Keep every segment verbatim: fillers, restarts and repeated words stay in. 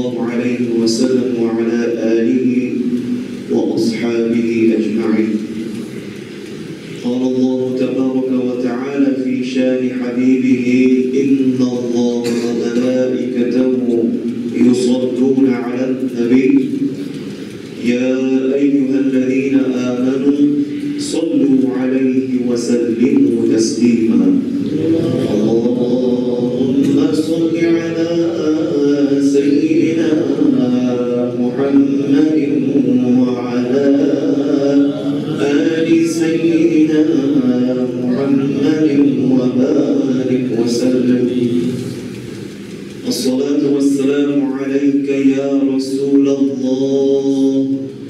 الله عليه وسلم وعلى آله وأصحابه أجمعين. قال الله تبارك وتعالى في شان حبيبه: إن الله وملائكته يصلون على النبي يا أيها الذين آمنوا صلوا عليه وسلموا تسليما. اللهم صل على سيدنا محمد وعلى آل سيدنا محمد وبارك وسلم. الصلاة والسلام عليك يا رسول الله،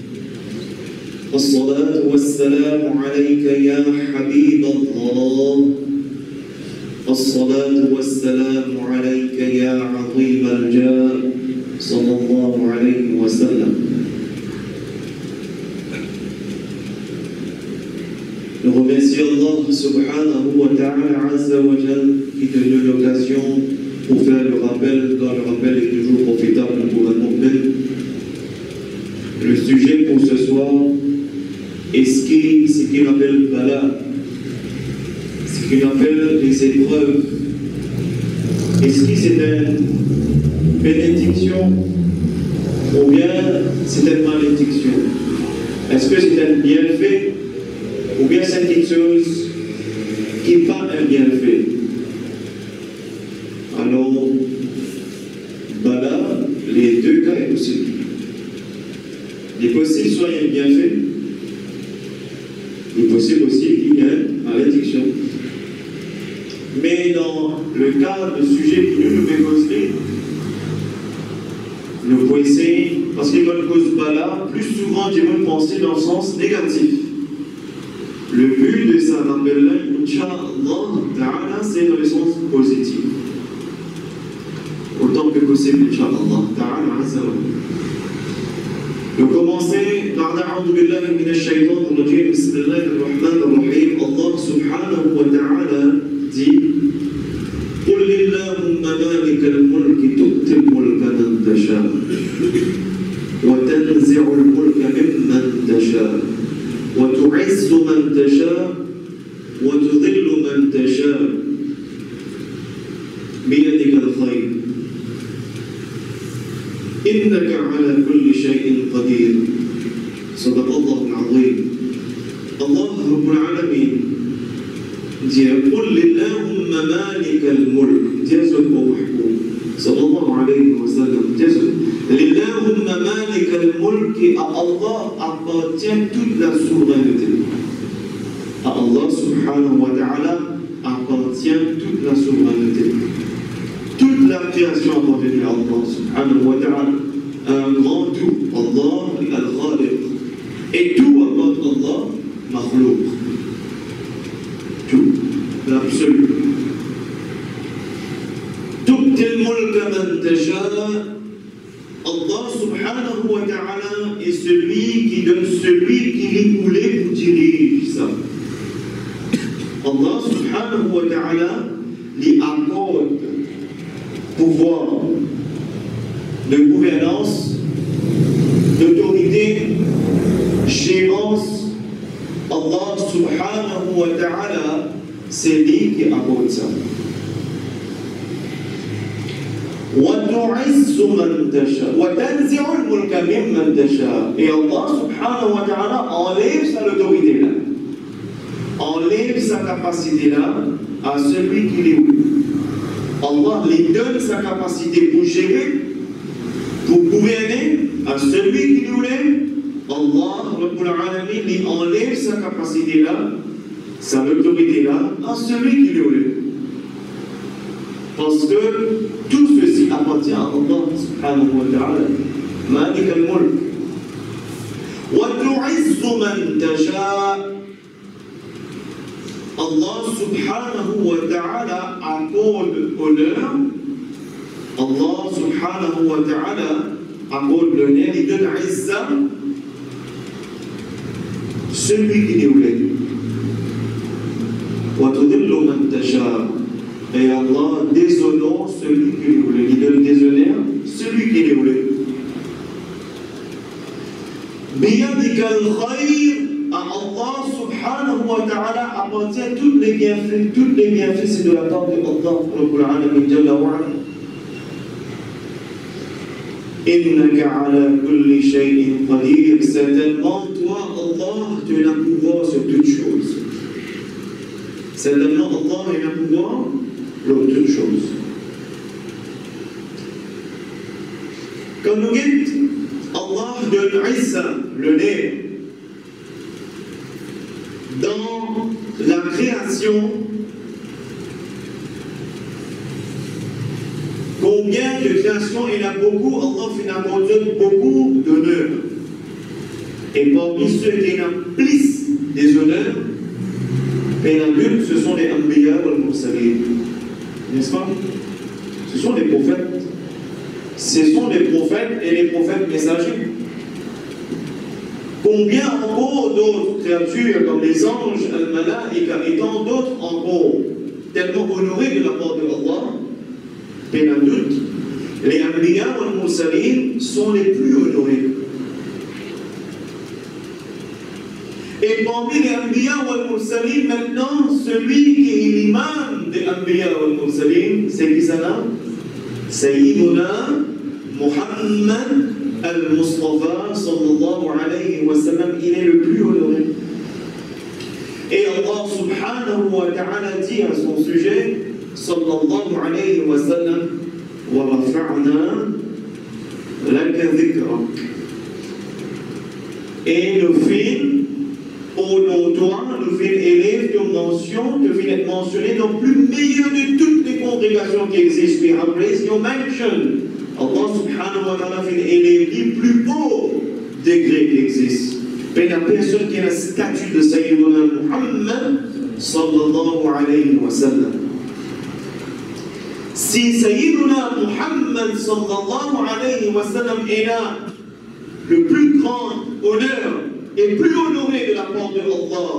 الصلاة والسلام عليك يا حبيب الله، الصلاة والسلام عليك يا عظيم الجاه صلى الله عليه وسلم. Nous remercions Allah subhanahu wa ta'ala azza wa jal qui te donne l'occasion pour faire le rappel, quand le rappel est toujours profitable pour un mu'min. Le sujet pour ce soir est ce qu'il appelle bala, ce qu'il appelle les épreuves. Est-ce que c'est une bénédiction ou bien c'est une malédiction? Est-ce que c'est un bienfait ou bien c'est quelque chose qui n'est pas un bienfait? Alors, bala, les deux cas est possible. Il est possible soit il y a un bienfait, il est possible aussi qu'il y ait une malédiction. Mais dans le cadre du sujet qui nous nous causer, nous pouvons essayer, parce qu'il y a une cause bala, plus souvent j'ai même pensé dans le sens négatif. Le but de ça rappel-là, Inch'Allah, c'est dans le sens positif. Autant que possible, Inch'Allah. Nous commençons par A'udhu billahi minash shaytanir rajim, bismillahir rahmanir rahim. Allah subhanahu wa ta'ala dit: Qul lillahumma malikal mulki tu'til mulka man tasha wa tanzi'ul mulka mimman tasha wa tu'izzu man tasha wa tudhillu man tasha biyadikal khayr إنك على كل شيء قدير. صدق الله العظيم. الله رب العالمين dit: قل للهم مالك الملك جزء ومحكوم صلى الله عليه وسلم جزء للهم مالك الملك. À Allah appartient toute la souveraineté. À Allah subhanahu wa ta'ala appartient toute la souveraineté. Toute la création appartient à Allah subhanahu wa ta'ala, un grand tout, Allah al-Khaliq. Et tout appartient à Allah, makhlouq. Tout, l'absolu. Tu'til mulka man tasha. Allah subhanahu wa ta'ala est celui qui donne celui qui lui voulait pour diriger ça. Allah subhanahu wa ta'ala lui accorde pouvoir de gouvernance, d'autorité, gérance. Allah subhanahu wa ta'ala, c'est lui qui accorde ça. وَتُعِزُّ مَنْ تَشَاءُ وَتَنْزِعُ الْمُلْكَ مِمَّنْ تَشَاءُ. Et Allah subhanahu wa ta'ala enlève sa autorité là, enlève sa capacité là à celui qui l'est. Allah lui donne sa capacité pour gérer, pour gouverner à celui qui lui voulait. Allah Rabbul Alamin lui enlève sa capacité là, sa autorité là, à celui qui lui voulait. Parce que tout ceci appartient à Allah subhanahu wa ta'ala. Malik al-Mulk. Wa tu'izzu man tasha. Allah subhanahu wa ta'ala accorde honneur. Allah subhanahu wa ta'ala accorde l'honneur, il donne izza celui qui lui voulait. Wa tudillu man tasha. Et Allah déshonore celui qui lui voulait. Il donne déshonneur celui qui est heureux. Biyadika al-khayr, à Allah subhanahu wa ta'ala appartient tous les bienfaits, tous les bienfaits c'est de la part de Allah Rabbul Alamin Jalla wa Ala. Innaka ala kulli shay'in qadir, certainement toi Allah tu as un pouvoir sur toutes choses. Certainement Allah a un pouvoir sur toutes choses. Comme nous dit, Allah donne Isa le nez dans la création. Combien de créations il y a beaucoup, Allah fait accorder beaucoup d'honneurs. Et parmi ceux qui ont plus des honneurs, et l'adulte, ce sont les Anbiya ou les Mursalin. N'est-ce pas? Ce sont les prophètes. Ce sont les prophètes et les prophètes messagers. Combien encore d'autres créatures comme les anges, Al-Malaika et tant d'autres encore, tellement honorés de la part de Allah, et l'adulte, les Anbiya ou les Mursalin sont les plus honorés. Et parmi les Anbiya ou les Mursalin, maintenant, celui qui est l'imam des Anbiya ou les Mursalin, c'est qui ça là? Sayyiduna Muhammad al-Mustafa sallallahu alayhi wa sallam, il est le plus honoré. Et Allah subhanahu wa ta'ala dit à son sujet, sallallahu alayhi wa sallam, wa rafa'na laka dhikrak. Et le film, au nom de toi, le film élève de mention, de film être mentionné dans le plus meilleur de toutes les congrégations qui existent. We have raised your mention. Allah subhanahu wa ta'ala fait élève le plus beau degré qui existe. Mais la personne qui a le statut de Sayyiduna Muhammad sallallahu alayhi wa sallam. Si Sayyiduna Muhammad sallallahu alayhi wa sallam est là, le plus grand honneur et plus honoré de la part de Allah,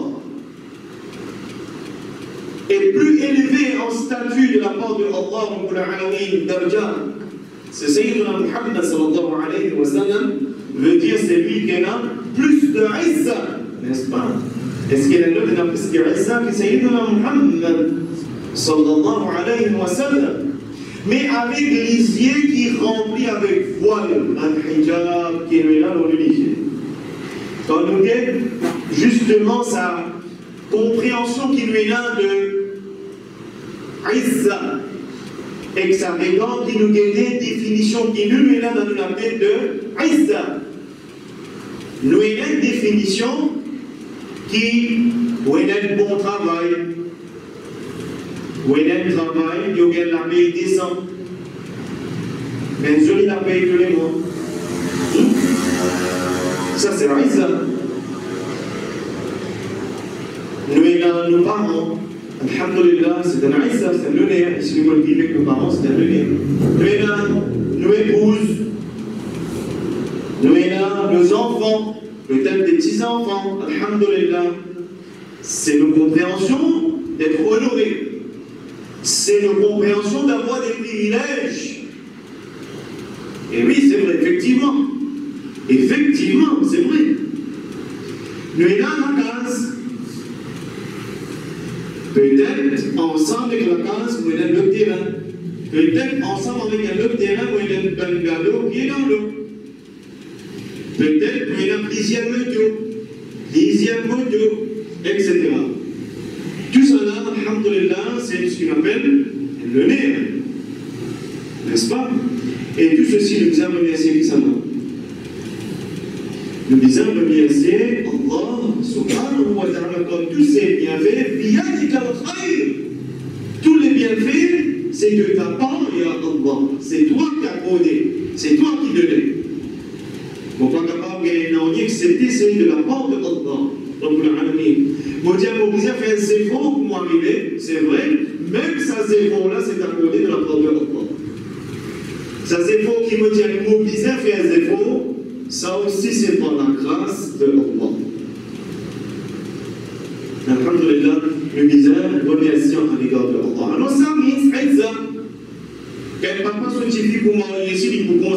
et plus élevé en statut de la part de Allah Rabbul Alamin Darja, c'est Sayyiduna Muhammad sallallahu alayhi wa sallam, veut dire c'est lui qui a plus de Isa, n'est-ce pas? Est-ce qu'il a le plus de Isa que Sayyiduna Muhammad sallallahu alayhi wa sallam? Mais avec les yeux qui remplis avec voile, un hijab qui est là dans religieux. Quand nous dit justement sa compréhension qui lui est là de Isa, et que sa regarde qui nous donne des définitions qui nous est là dans la tête de Isa. Nous avons une définition qui est un bon travail. Où est le travail, il y a la paye décent. Mais joli la paye tous les mois. Ça c'est Isa. Nous et nos parents, alhamdulillah, c'est un Isa, c'est un lunaire. Si nous vivons avec nos parents, c'est un lunaire. Nous et nos épouses, nous et nos enfants, peut-être des petits-enfants, alhamdulillah. C'est nos compréhensions d'être honorés. C'est une compréhension d'avoir des privilèges. Et oui, c'est vrai, effectivement. Effectivement, c'est vrai. Nous sommes dans la case. Peut-être ensemble avec la case, nous sommes le terrain. Peut-être ensemble avec un autre terrain, nous sommes le bungalow qui est dans l'eau. Peut-être nous sommes plusieurs motos, dixième moto, et cetera. Tout cela, alhamdulillah, c'est ce qu'on appelle le nerf. N'est-ce pas? Et tout ceci, nous avons remercié qui ça va. Nous avons remercié Allah subhanahu wa ta'ala comme tous ces bienfaits, biyadika al-khayr. Tous les bienfaits, c'est de ta part, ya Allah. C'est toi qui as codé, c'est toi qui donnais. On n'est pas capable de accepter, c'est de la part de Allah. Rabbul Alamin. Mon Dieu, mon Dieu fait un zéro pour m'arriver, c'est vrai, même ça zéro-là, c'est accordé de la part de Allah. Ça zéro qui me dit, mon Dieu fait un zéro, ça aussi c'est par la grâce de Allah. Alhamdulillah, le misère, remercions à l'égard de Allah. Alors ça, c'est ça. Quand papa scientifique pour m'en laisser, il faut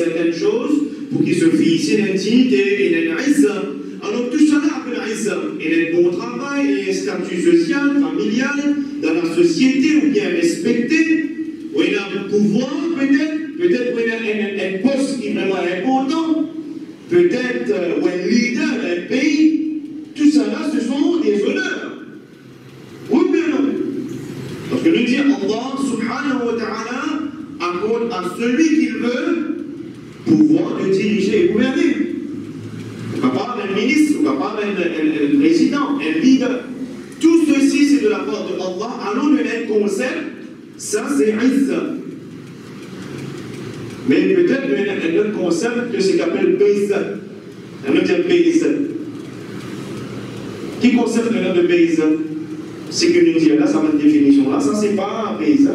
certaines choses pour qu'il se fie ici l'intimité et l'izza. Alors tout cela appelle l'izza. Et le bon travail, et un statut social, familial, dans la société, ou bien respecté, ou il a un pouvoir peut-être, peut-être où il a un, un poste qui est vraiment important, peut-être euh, ou un leader d'un pays. Tout cela, ce sont des honneurs. Oui ou bien non? Parce que nous dit Allah subhanahu wa ta'ala accorde à celui qu'il veut pouvoir de diriger et gouverner. On va parler d'un ministre, on va parler d'un président, un leader. Tout ceci, c'est de la part de Allah. Alors, le même concept, ça c'est Izza. Mais peut-être un autre concept que c'est qu'on appelle Paysan. Un autre Paysan. Qui concept le nom de paysan? C'est que nous disons là, ça va une définition là, ça c'est pas un paysan.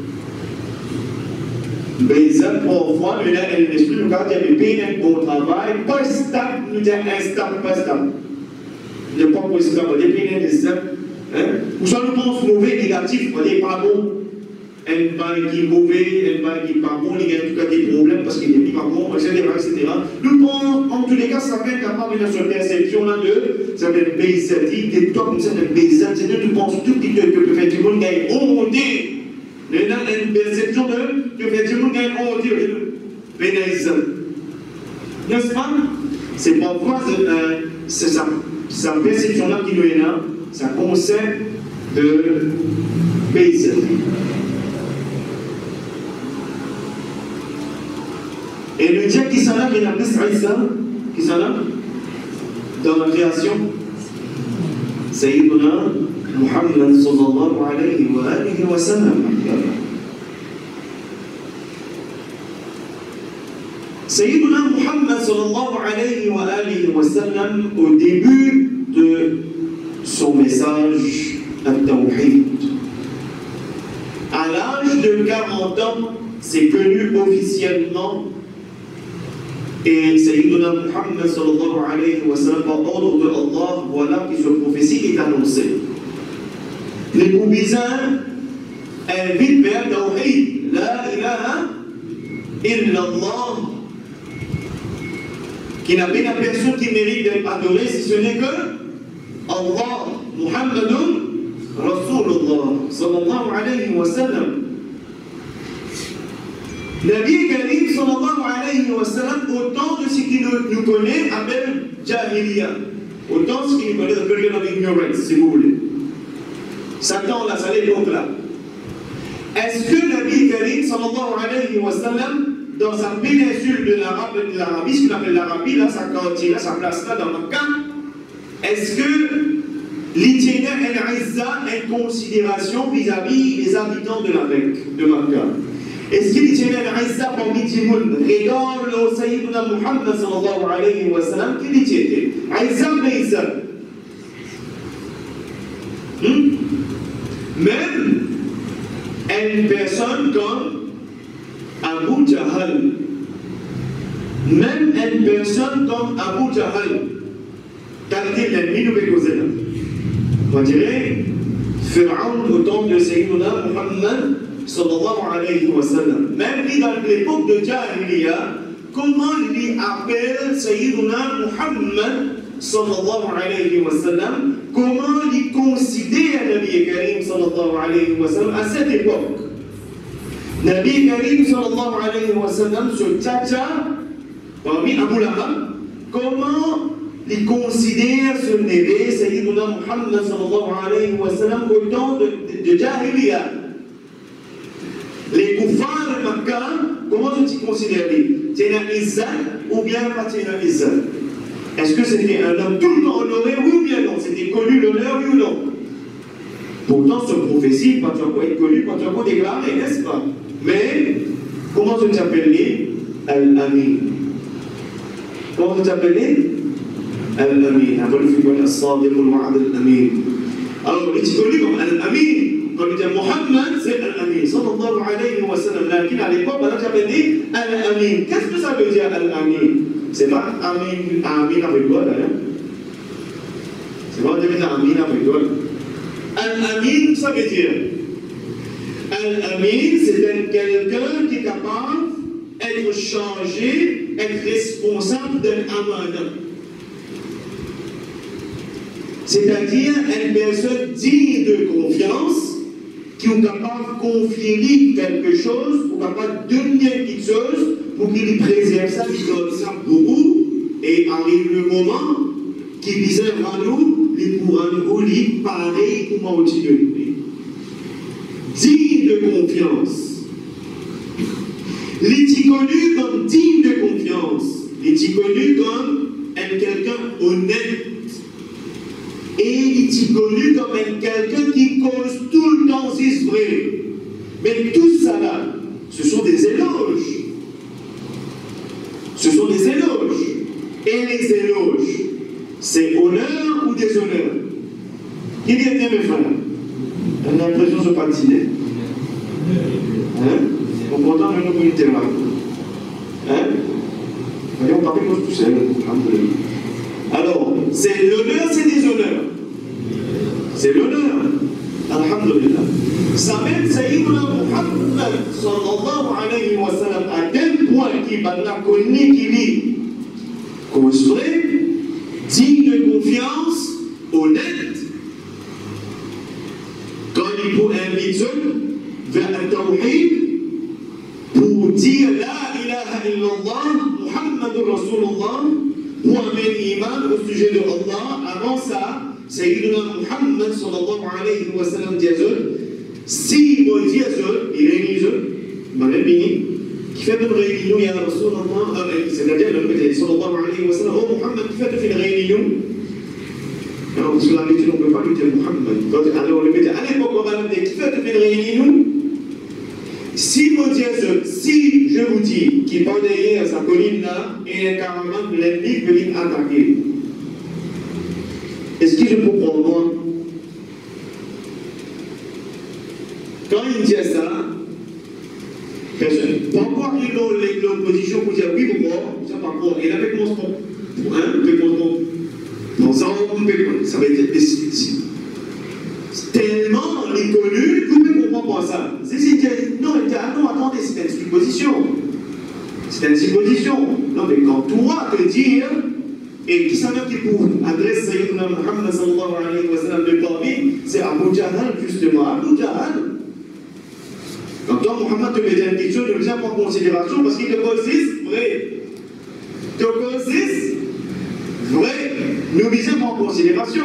Paysan, parfois, nous avons l'esprit, nous avons des pays, un bon travail, pas stable, nous disons instable, pas stable. Il n'y a pas de stable, des pays, des stable. Ou soit nous pensons mauvais, négatif, on dit pas bon. Un bail qui est mauvais, un bail qui n'est pas bon, il y a en tout cas des problèmes parce qu'il n'est pas bon, et cetera et cetera. Nous pensons, en tous les cas, ça fait capable de cette perception-là de, ça fait un paysan, des toits comme ça, un paysan, c'est-à-dire que tu penses tout qui te fait du monde gagne honté. Il y a une perception de, que fait du monde gagne honté, paysan. N'est-ce pas? C'est pourquoi euh, c'est sa, sa perception-là qui nous est là, ça concept de paysan. Et le Dieu qui s'en a, qui n'a plus Isa, qui s'en a dans la création, Sayyiduna Muhammad sallallahu alayhi wa alihi wa sallam. Sayyiduna Muhammad sallallahu alayhi wa alihi wa sallam, au début de son message al-Tawhid, à l'âge de quarante ans, c'est connu officiellement. Et Sayyiduna Muhammad sallallahu alayhi wa sallam, par ordre de Allah, voilà que ce prophétie est annoncée. Les Boubizans invitent vers Tawhid, la ilaha illallah, qui n'a pas personne qui mérite d'être adoré si ce n'est que Allah, Muhammadun Rasulullah sallallahu alayhi wa sallam. Nabi Karim sallallahu alayhi wa sallam, autant de ce qu'il nous, nous connaît, appelle Jahiliya. Autant ce qu'il nous connaît, appelle of ignorance, si vous voulez. Satan, là, ça l'époque là. Est-ce que Nabi Karim sallallahu alayhi wa sallam, dans sa péninsule de l'Arabie, ce qu'on appelle l'Arabie, là, sa quartier, là, sa place là, dans Makkah, est-ce que l'itinéraire al-Izza est en considération vis-à-vis des habitants de la Mecque, de Makkah? Est-ce qu'il y a un Izza parmi les gens qui regardent le Sayyiduna Muhammad sallallahu alayhi wa sallam, qui dit était Izza mais Izza. Même une personne comme Abu Jahal, même une personne comme Abu Jahal, qualité l'ennemi nous fait causer là. On dirait Pharaon au temps de Sayyiduna Muhammad sallallahu alayhi wa sallam. Même lui dans l'époque de Jahiliya, comment lui appelle Sayyiduna Muhammad sallallahu alayhi wa sallam, comment il considère Nabi Karim sallallahu alayhi wa sallam à cette époque. Nabi Karim sallallahu alayhi wa sallam se tchacha parmi Abu Lahab, comment il considère ce neveu Sayyiduna Muhammad sallallahu alayhi wa sallam au temps de, de, de Jahiliya. Les koufars de Makkah, comment sont-ils considérés? C'est un Izza ou bien pas un Izza? Est-ce que c'était un homme tout le temps honoré, oui ou bien non? C'était connu l'honneur, oui ou non? Pourtant, ce prophétie, pas encore être connu, pas encore déclaré, n'est-ce pas? Mais, comment se s'appelait Al-Amin? Comment se s'appelait Al-Amin? Avant le film As-Sadiq al-Wa'ad Al-Amin. Alors, il est connu comme Al-Amin. Quand il dit Muhammad, c'est Al-Amin, sallallahu alayhi wa sallam. Mais à l'époque, on avait dit Al-Amin. Qu'est-ce que ça veut dire Al-Amin? C'est pas Amin, Amin avec toi, d'ailleurs. C'est pas dire Amin avec toi. Al-Amin, ça veut dire Al-Amin, c'est quelqu'un qui est capable être chargé, être responsable d'un amana. C'est-à-dire une personne digne de confiance, qui est capable de confier quelque chose, ou capable de donner quelque chose, pour qu'il préserve ça, qu'il donne ça pour vous, et arrive le moment qui disait à nous, il pourra nous lire pareil pour mentir de lui. Digne de confiance. Il est connu comme digne de confiance. Il est connu comme quelqu'un honnête. Et il est connu comme quelqu'un qui cause tout le temps c'est vrai. Mais tout ça là, ce sont des éloges. Ce sont des éloges. Et les éloges, c'est honneur ou déshonneur? Qui dit bien mes frères? On a l'impression de ne pas dîner. Hein? On est content de nous unité là. Hein? Voyons, on parle de tout seul. Alors, c'est l'honneur, c'est déshonneur. C'est l'honneur. Alhamdulillah. Ça même Sayyidina Muhammad sallallahu alayhi wa sallam à tel point qu'il va la connaître qu'il est construit, digne de confiance, honnête, quand il faut inviter vers un tawhid pour dire la ilaha illallah, Muhammadur Rasulullah, pour amener iman au sujet de Allah. Avant ça, Sayyidina Muhammad sallallahu alayhi wa sallam dit si vous dites il réunit qui fait une réunion, il y a Rasulullah, c'est-à-dire le Prophète sallallahu alayhi wa sallam, oh Muhammad, qui fait une réunion. Alors, parce que l'habitude, on ne peut pas lui dire Muhammad. Alors, on lui dit, à l'époque, on va lui dire, qui fait une réunion? Si vous dites, si je vous dis qu'il part derrière sa colline là, et carrément l'ennemi peut venir attaquer, est-ce que je peux prendre moi? Quand il dit ça, personne. Pourquoi il a l'opposition pour dire oui ou non? Ça par contre, il avait commencé pour un, il peut commencer non, ça, ça va être difficile. Tellement il est connu, vous ne comprenez pas ça. Non, il dit, ah non, attendez, c'est une supposition. C'est une supposition. Non, mais quand toi te dire, et qui s'en qui pour adresse Sayyidina Muhammad sallallahu alayhi wa sallam de parmi, c'est Abu Jahal, justement. Abu Jahal. Quand toi, Muhammad te met une question, ne le tiens pas en considération parce qu'il te consiste vrai. Te consiste vrai. Nous misons en considération.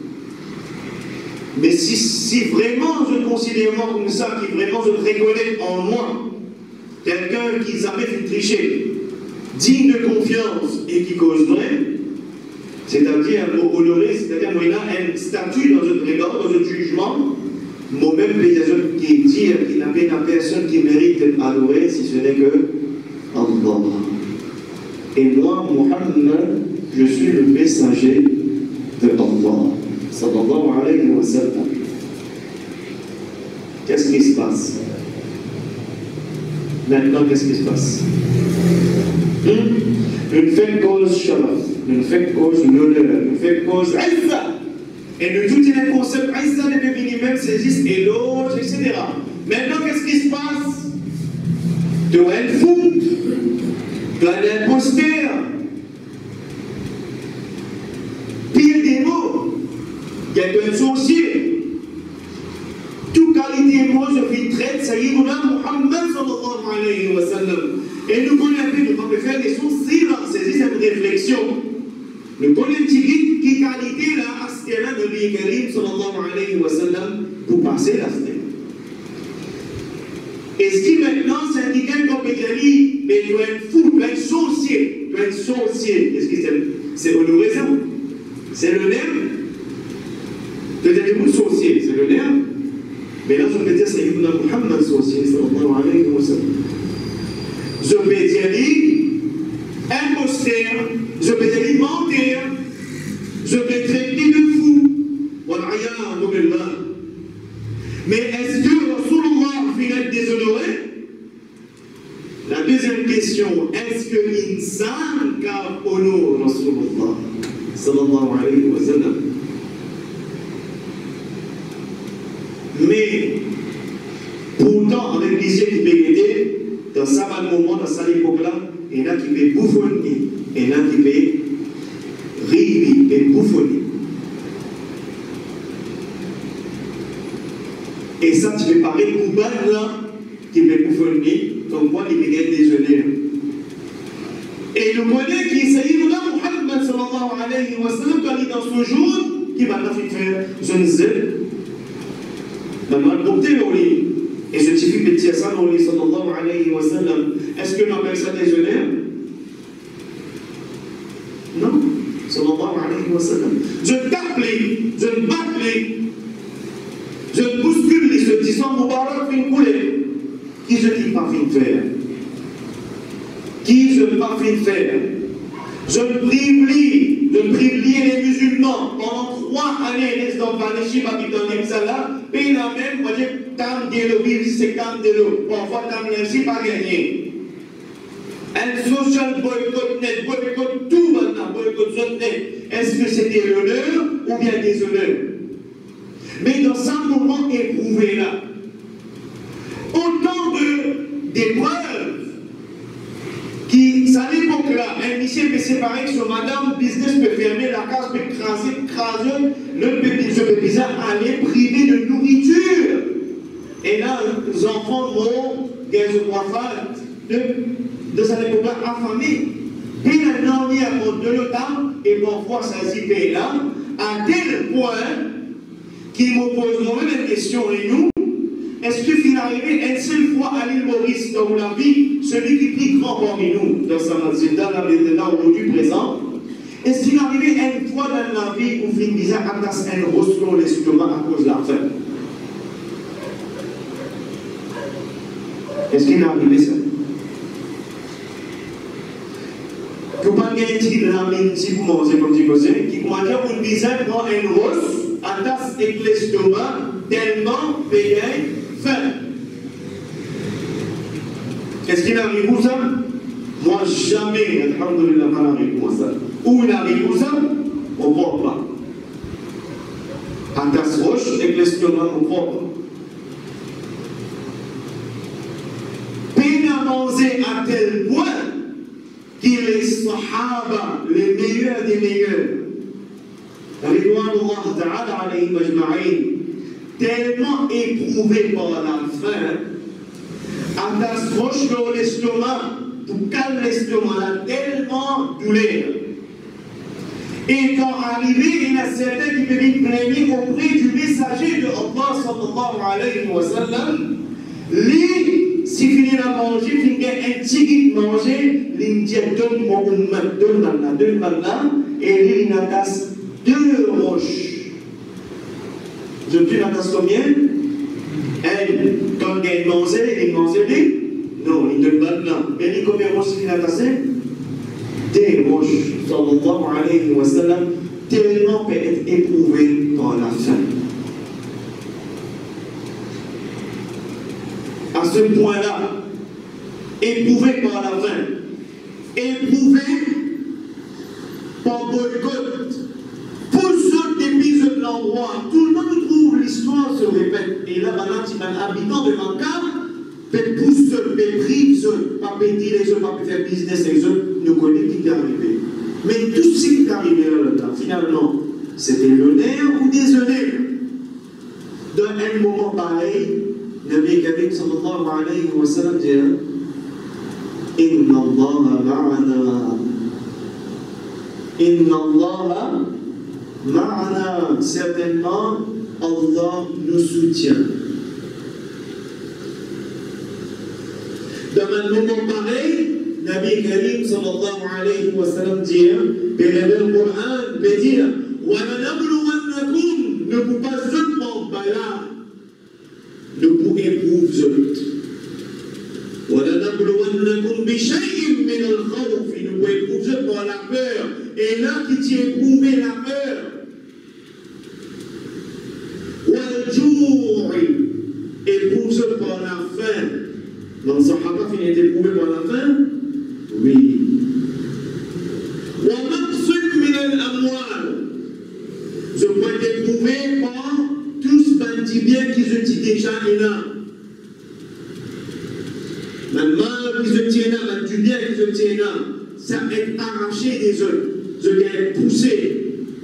Mais si, si vraiment je considère moi comme ça, qui vraiment je reconnais en moi, quelqu'un qui jamais fait tricher, digne de confiance et qui cause vrai, c'est-à-dire honoré, c'est-à-dire moi il a un statut dans un regard, dans un jugement, moi-même personne qui dit qu'il n'a pas personne qui mérite d'être adoré si ce n'est que Allah. Et moi, Muhammad, je suis le messager de Allah. Sallallahu alayhi wa sallam. Qu'est-ce qui se passe? Maintenant, qu'est-ce qui se passe? Hum? Une fête cause sharaf, une fête cause l'honneur, une fête cause Izza. Et de tout les concepts, Izza les bébés même saisissent éloge, et cetera. Maintenant, qu'est-ce qui se passe? De un fou, de l'imposteur, pire des mots, il y a un sorcier. Toute qualité de mots se fait traite, Sayyiduna Muhammad sallallahu alayhi wa sallam. Et nous connaissons, nous pouvons faire des choses si on saisit cette réflexion. Nous connaissons qui qualité là, à ce là de Nabi Karim sallallahu alayhi wa sallam pour passer la semaine. Est-ce qu'il maintenant s'indique comme Béjali, mais il doit être fou, il doit être sorcier, il doit être sorcier. Est-ce que c'est honoré ça? C'est le nerf? Peut-être que vous sorcier, c'est le nerf? Mais là, je peux dire, c'est Ibn Muhammad sorcier sallallahu alayhi wa sallam. Je peux dire imposteur, je peux dire menteur, je peux traiter de fou. Mais est-ce que Rasulullah finit déshonoré? La deuxième question, est-ce que l'insan car honore Rasulullah sallallahu alayhi wa sallam? Mais pourtant, avec l'islam qui méritait, dans ça moment, dans sa époque, qui peut bouffonner, et il y en a qui peut rire et bouffonner. Et ça, tu peux parler de coupable là, qui peut bouffonner, comme quoi il peut être désolé. Et le connaît qui s'agit de Muhammad sallallahu alayhi wa sallam, quand il est dans ce jour, qui va faire je ne sais. Dans le porté au lit. Et je suffit de dire ça dans les sallallahu alayhi wa sallam. Est-ce que l'on appelle ça désolé? Non. Sallallahu alayhi wa sallam. Je tape les, je batte les, je bouscule les, se disant Moubarak fin couler. Qui je dis pas fin faire? Qui je pas fin faire? Je privilégie, je privilégie les musulmans pendant trois années dans le Valéchi, dans l'Imsala, et la même, moi j'ai tant de l'eau, c'est tant de l'eau, parfois tant de l'eau, pas gagné. Un social boycott net, boycott tout maintenant, boycott net. Est-ce que c'était l'honneur ou bien des honneurs? Mais dans un moment éprouvé là, autant d'épreuves qui, à l'époque-là, un lycée peut séparer sur madame, business peut fermer, la case peut craser, craser, le bébé, ce bébé aller privé de nourriture. Et là, les enfants vont, des enfants de, de cette époque-là affamés. Puis la dernière de l'OTAN, et parfois ça s'y paye là, à tel point qu'ils me posent moi-même la question, et nous, est-ce qu'il est arrivé une seule fois à l'île Maurice dans la vie, celui qui est plus grand parmi nous, dans sa mazida, là aujourd'hui présent, est-ce qu'il est arrivé une fois dans la vie où il disait à un rose dans l'estomac à cause de la faim? Est-ce qu'il est arrivé ça? Que pas gagner de la mine si vous mangez comme tu connais, qui commence à vous dire prend un rose, attache avec l'estomac, tellement payé. Fin. Est-ce qu'il arrive où ça? Moi jamais, alhamdoulilah, pas arrive où ça. Où il arrive où ça? On ne voit pas. En tasse roche, avec l'estomac, on ne voit pas. Peine à manger à tel point qu'il est sahaba, les meilleurs des meilleurs. Ridwanullah ta'ala alayhi majma'in. Tellement éprouvé par la faim, à ta roche dans l'estomac, pour calmer l'estomac, là, tellement douleur. Et quand arrivé, il y a certains qui venaient plaigner auprès du messager de Allah sallallahu alayhi wa sallam, lui, s'il finit à manger, il a un petit de manger, il dit donne-moi une main, donne-moi, donne-moi là, et lui, il a tasse deux roches. Je dis la tasse combien? Elle, quand elle mangeait, il mangeait des? Non, il donne pas de là. Mais il combien de roches il a tassé? Des roches, sallallahu alayhi wa sallam, tellement peut être éprouvé par la faim. À ce point-là, éprouvé par la faim, éprouvé par boycott, pour ceux depuis de l'endroit, tout le monde trouve l'histoire se répète. Et là, maintenant, tu as un habitant de Makkah, peut pousser, peut priver, pas pédir les autres, pas faire business avec eux, nous connaissons qui est arrivé. Mais tout ce qui est arrivé là, finalement, c'était l'honneur ou déshonneur. Dans un moment pareil, Nabi Karim sallallahu alayhi wa sallam dit Inna Allah ma'ana. Inna Allah ma'ana. Certainement, Allah nous soutient. Dans un moment pareil, Nabi Karim sallallahu alayhi wa sallam dit, le Coran peut dire, ne vous pas seulement bala, ne vous éprouve zut. وَلَنَبْلُوَنَّكُمْ بِشَيْءٍ مِّنَ الْخَوْفِ. Nous vous éprouve zut par la peur. Et là qui t'y éprouvé la peur. وَالْجُوعِ. Éprouve zut par la faim. Dans le Sahaba, il est éprouvé par la faim? Oui. وَمَقْصٍ مِّنَ الْأَمْوَالِ. Je peux être éprouvé par tout ce bandit bien qui se dit déjà là. Le mal qui se tient là, le bien qui se tient là. à être arraché des œufs, je viens être poussé.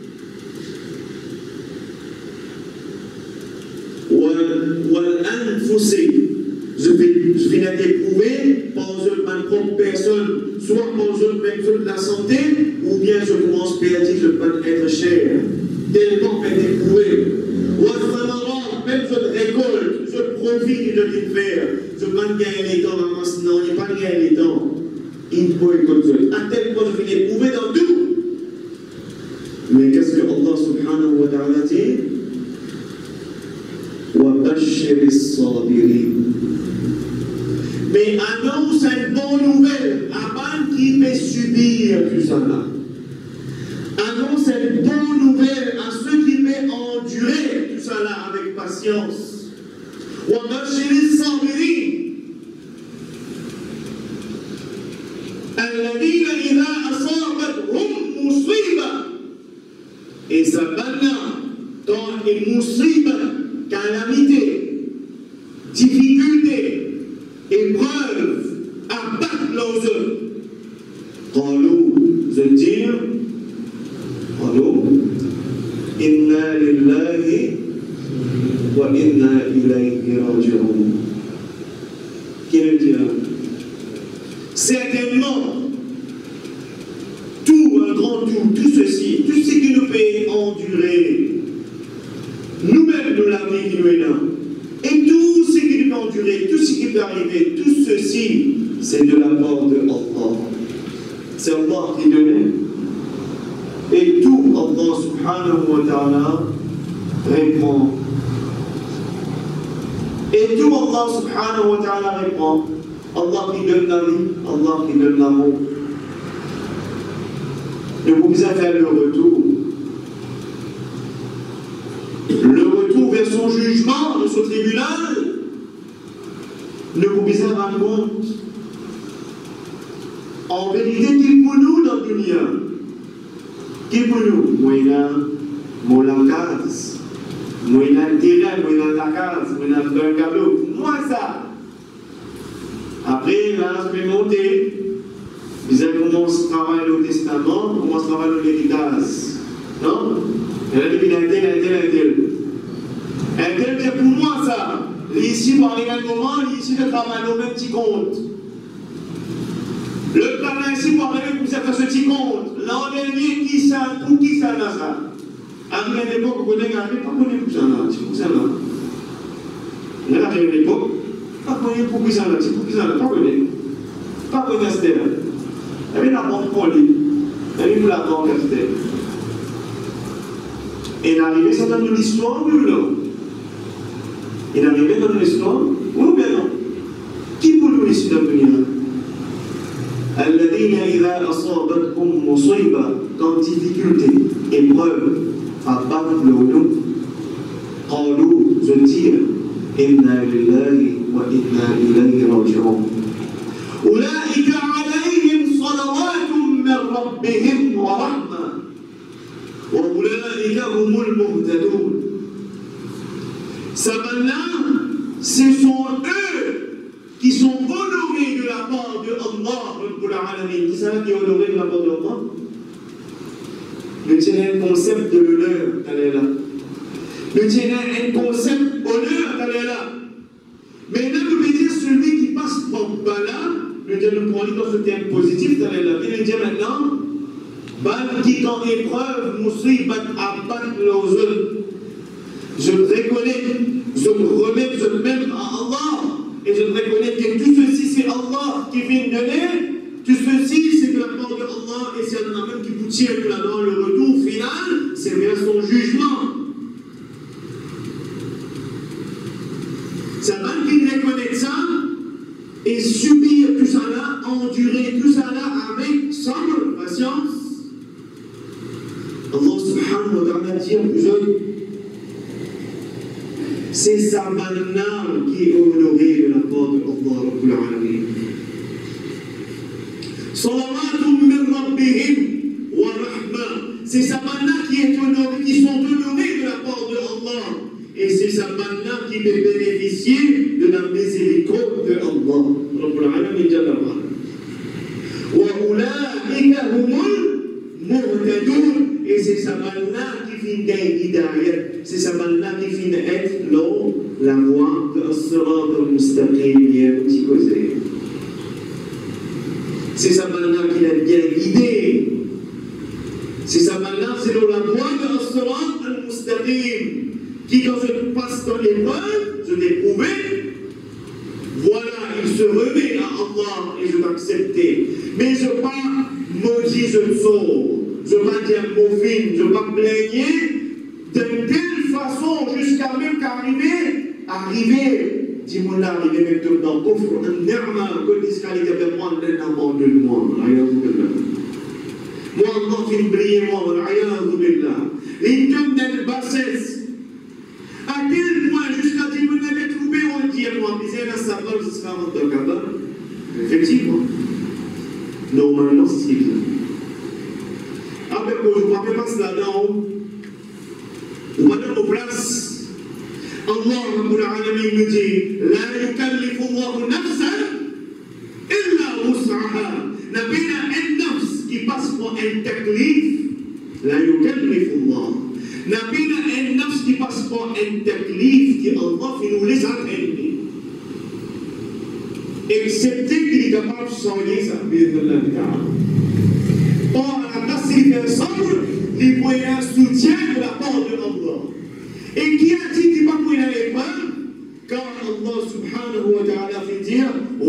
Je vais, je vais être éprouvé par ma propre personne, soit par même de la santé, ou bien je commence à perdre, je peux être cher. Tellement être éprouvé. Même je récolte, je profite de l'hiver, je ne peux pas gagner les temps, non, il n'y a pas de gagner les temps. Il faut écouter. À tel point je vais l'éprouver dans tout. Mais qu'est-ce que Allah subhanahu wa ta'ala dit? Mais annonce une bonne nouvelle avant qui peut subir tout ça là. Annonce une bonne nouvelle à ceux qui peuvent endurer tout ça là avec patience. Et ça dans une musiba, calamité, difficulté, épreuve, abattre leurs œufs. Qalou, je dire, Qalou, inna lillahi wa inna ilayhi raji'un. Qui le dira? Certainement, tout, un grand tout, tout ceci, tout ce qui nous peut endurer, nous-mêmes de la vie qui nous est là, et tout ce qui nous peut endurer, tout ce qui peut arriver, tout ceci, c'est de la part de Allah. C'est Allah qui donne. Et tout Allah subhanahu wa ta'ala répond. Et tout Allah subhanahu wa ta'ala répond. Allah qui donne la vie, Allah qui donne l'amour. Et vous pouvez faire le retour. Le retour vers son jugement, de son tribunal, ne vous pouvez pas rendre compte. En vérité, qui pour nous dans le dunya? Qui pour nous? Moi, il y a mon case. Moi, il y a le terrain, moi, il y a la case, moi, il y a le bungalow. Moi, ça. Après, là, je vais monter. Vous commencez à travailler au testament, on commence à travailler au l'héritage. Non? Et là, il y a un tel, un tel, un tel. Un tel, c'est pour moi ça. Ici, par les moment, ici, je travaille au même petit compte. Le plan ici, pour arriver pour faire ce petit compte. L'an dernier, qui ça, pour qui ça là, ça? À une époque, vous connaissez, pas connu pour ça là, c'est pour ça là. Là, à une époque, pas connu pour qui ça là, c'est pour qui ça là, pas connu. Pas connu à ce terrain. Il y avait la banque pour lui. Il y avait la banque à ce terrain. Et il est arrivé, ça dans l'histoire, oui ou non? Il est arrivé dans l'histoire, oui ou bien non? Qui pour nous ici dans le dunya? الذين إذا أصابتهم مصيبة, quand difficulté, épreuve, abattent le nom, قالوا, je dire, إنا لله وإنا إليه راجعون. أولئك عليهم صلوات من ربهم ورحمة وأولئك هم المهتدون. Sabana, ce sont eux qui sont honorés de la part de Allah. Qui c'est qui est honoré de la part de Allah? Nous tenons un concept de l'honneur, là. Nous tenons un concept honneur, là. Mais là, nous pouvons dire celui qui passe par là, nous devons prendre dans ce terme positif, là. Il nous dit maintenant, ban qui en épreuve, moussi, bat abattre leurs œufs. Je me reconnais, je me remets, je m'aime à Allah. Et je reconnais que tout ceci, c'est Allah qui vient donner. Tout ceci, c'est de la part de Allah. Et c'est Allah même qui vous tire là-dedans. Le retour final, c'est vers son jugement. C'est un homme qui reconnaît ça et subir tout ça là, endurer tout ça là avec sombre patience. Allah subhanahu wa ta'ala dit à plusieurs. C'est sa manna qui est honorée de la part de Allah Rabbul Alamin. Salawatum min rabbihim wa rahma. C'est sa manna qui est honorée, qui sont honorés de la part de Allah. Et c'est sa manna qui peut bénéficier de la miséricorde de Allah Rabbul Alamin. Wa ulaika ulaika humul muhtadun. Et c'est ça là qui finit d'être hidayat. C'est ça là qui finit d'être la voie de as-sirat al-mustaqim, petit causé. C'est ça là qui l'a bien guidé. C'est ça là, c'est la voie de as-sirat al-mustaqim. Qui, quand je passe dans l'épreuve, je l'ai prouvé. Voilà, il se remet à Allah et je vais accepter. Mais je ne vais pas maudire, je me sauve. Je ne vais pas dire mauvais, je ne vais pas me plaigner de telle façon jusqu'à même qu'arriver, arriver, dis-moi là, arriver même dans le coffre, un nerma, que disqualifié avec moi, un abandonne-moi. Moi, Allah fait briller moi, les deux de bassesse. À quel point, jusqu'à dire, vous n'avez trouvé, on dit, moi, mais c'est un sapin, ce sera un de cabane. Effectivement. Normalement, c'est ce qu'il dit. Après, je ne rappelle pas cela dans on va dans nos places. Allah, Rabbul Alamin, nous dit La yukallifu Allahu nafsan illa wus'aha. N'a pas un nafs qui passe pour un taklif. La yukallifu Allah. N'a pas un nafs qui passe pour un taklif qui Allah fait nous les atteindre. Excepté qu'il est capable de soigner sa vie de la vie. Or, à la place qu'il fait ensemble, il faut un soutien de la part de Allah. Et qui a dit qu'il ne va pas prendre l'épreuve? Quand Allah subhanahu wa ta'ala fait dire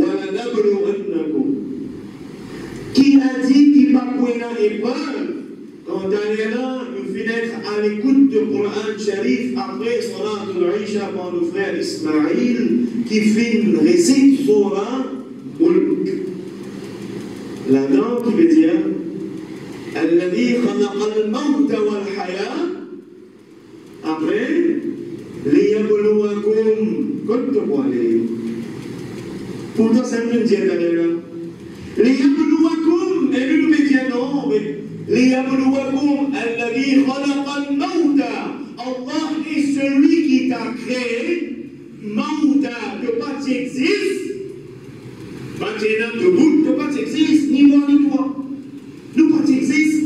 qui a dit qu'il ne va pas prendre l'épreuve? Quand on est là, nous finissons à l'écoute du Coran Sharif après Salatul Isha par nos frères Ismaïl qui finit récite Surah Mulk. Là-dedans, qui veut dire الذي خلق الموت والحياة après ليبلوكم كنتم عليه. Pourtant, c'est un dire d'ailleurs. ليبلوكم, et lui nous dit non, mais ليبلوكم الذي خلق الموت. Allah est celui qui t'a créé. Mauta, que pas tu existes. Pas tu es là debout, que pas tu existes, ni moi ni toi. Nous, pas existe.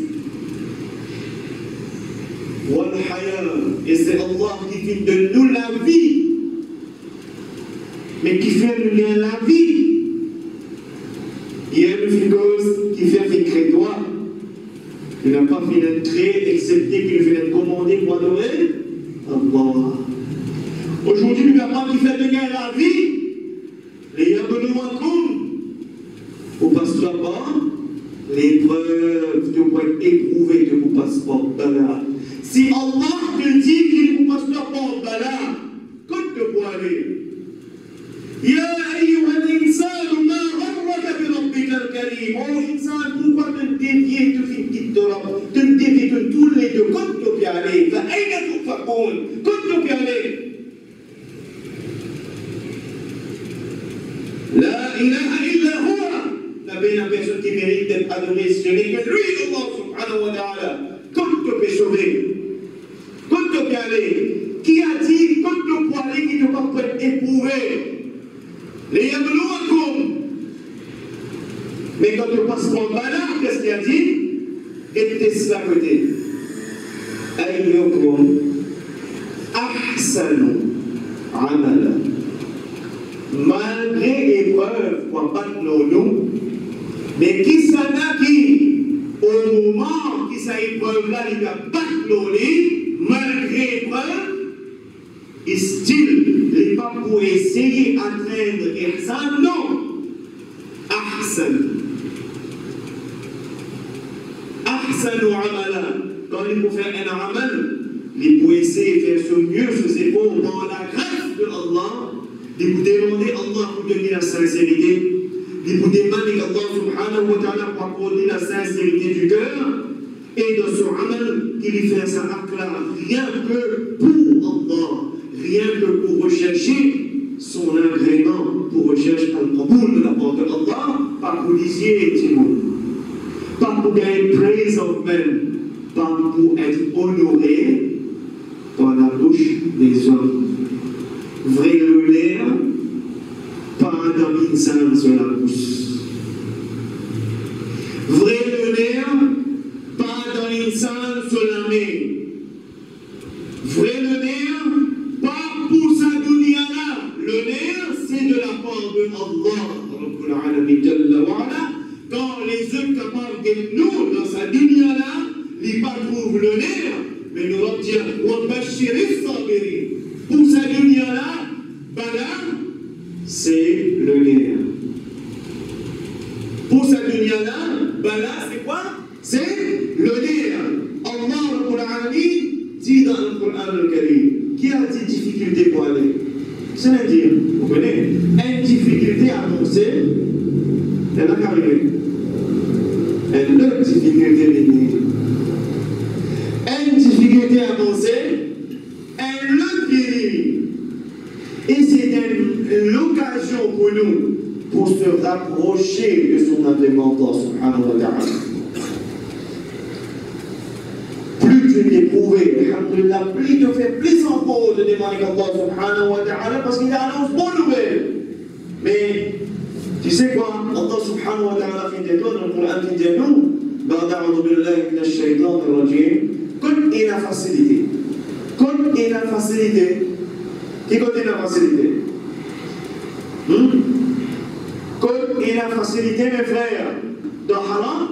Et c'est Allah qui fait de nous la vie. Mais qui fait de nous la vie. Il y a une figure qui fait des crétoires. Il n'a pas fait d'être créé, excepté qu'il fait d'être commandé pour adorer Allah. Aujourd'hui, il n'a pas qui fait de nous la vie. Et il y a besoin de nous. Au pasteur pas. L'épreuve de quoi être éprouvé de vous passe pas bala. Si Allah te dit qu'il ne vous passe pas bala, quand te pour aller? Ya ayyuha al-insan, ma gharraka bi rabbika al-karim. Oh insan, pourquoi te dévier, te faire quitte de Rabb, te dévier de tous les deux, quand te pour aller? Fa aina tufakun, quand te pour aller? La ilaha illa huwa. La personne qui mérite d'être adorée, ce n'est que lui, Allah subhanahu wa ta'ala. Quand tu peux sauver, quand tu peux aller, qui a dit, quand tu peux aller, qui ne peut pas être éprouvé? Les yablouakum. Mais quand tu passes par Bala, qu'est-ce qu'il a dit? Et t'es cela côté. Ayyukum ahsanu amala. Malgré épreuve, pour battre nos noms, mais qui s'en a qui, au moment qui s'est épreuve-là, il va battre nos lits, malgré épreuve, il style, il n'est pas pour essayer d'atteindre Ihsan, non. Ahsan. Ahsan ou amala. Quand il faut faire un amal, il faut essayer de faire son mieux, je sais pas, dans la grâce de Allah, il faut demander à Allah pour donner la sincérité. Il vous demande qu'Allah subhanahu wa ta'ala pour accorder la sincérité du cœur et de son amal qu'il y fait sa akla, rien que pour Allah, rien que pour rechercher son agrément, pour rechercher al-qaboul de la part de Allah, pas pour disier Timon, pas pour gagner praise of men, pas pour être honoré dans la bouche des hommes. Vrai le l'air, pas d'un insan sur la bouche. Vrai le l'air, sa dunya là, il pas trouve le nerf, mais nous allons dire, on va chérir sans périr. Pour sa dunya là, bala, c'est le nerf. Pour sa dunya là, bala, c'est quoi? C'est le nerf. Allah Rabbul Alamin dit dans le Coran al-Karim, qui a des difficultés pour aller? C'est-à-dire, vous connaissez, une difficulté annoncée, elle n'a qu'à arriver. Une autre difficulté venue. Une difficulté annoncée, un autre venue. Et c'est l'occasion pour nous pour se rapprocher de son agrément subhanahu wa ta'ala. Plus tu es éprouvé, alhamdulillah, plus tu fais plus encore de demander à Allah subhanahu wa ta'ala parce qu'il annonce bonne nouvelle. Mais tu sais quoi? Allah subhanahu wa ta'ala fait des donnes dans le Coran qui dit nous, بعد أعوذ بالله من الشيطان الرجيم, quand il a facilité, quand il a facilité, qui quand il a facilité? Hmm? Quand il a facilité, mes frères, dans haram,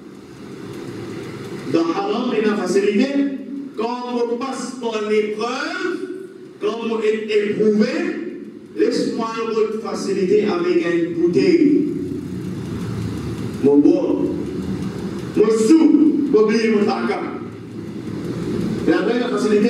dans haram, il a facilité, quand on passe par l'épreuve, quand on est éprouvé, laisse-moi une facilité avec une bouteille. Mon bois, mon sou, mon oublier mon taca. Et après la facilité,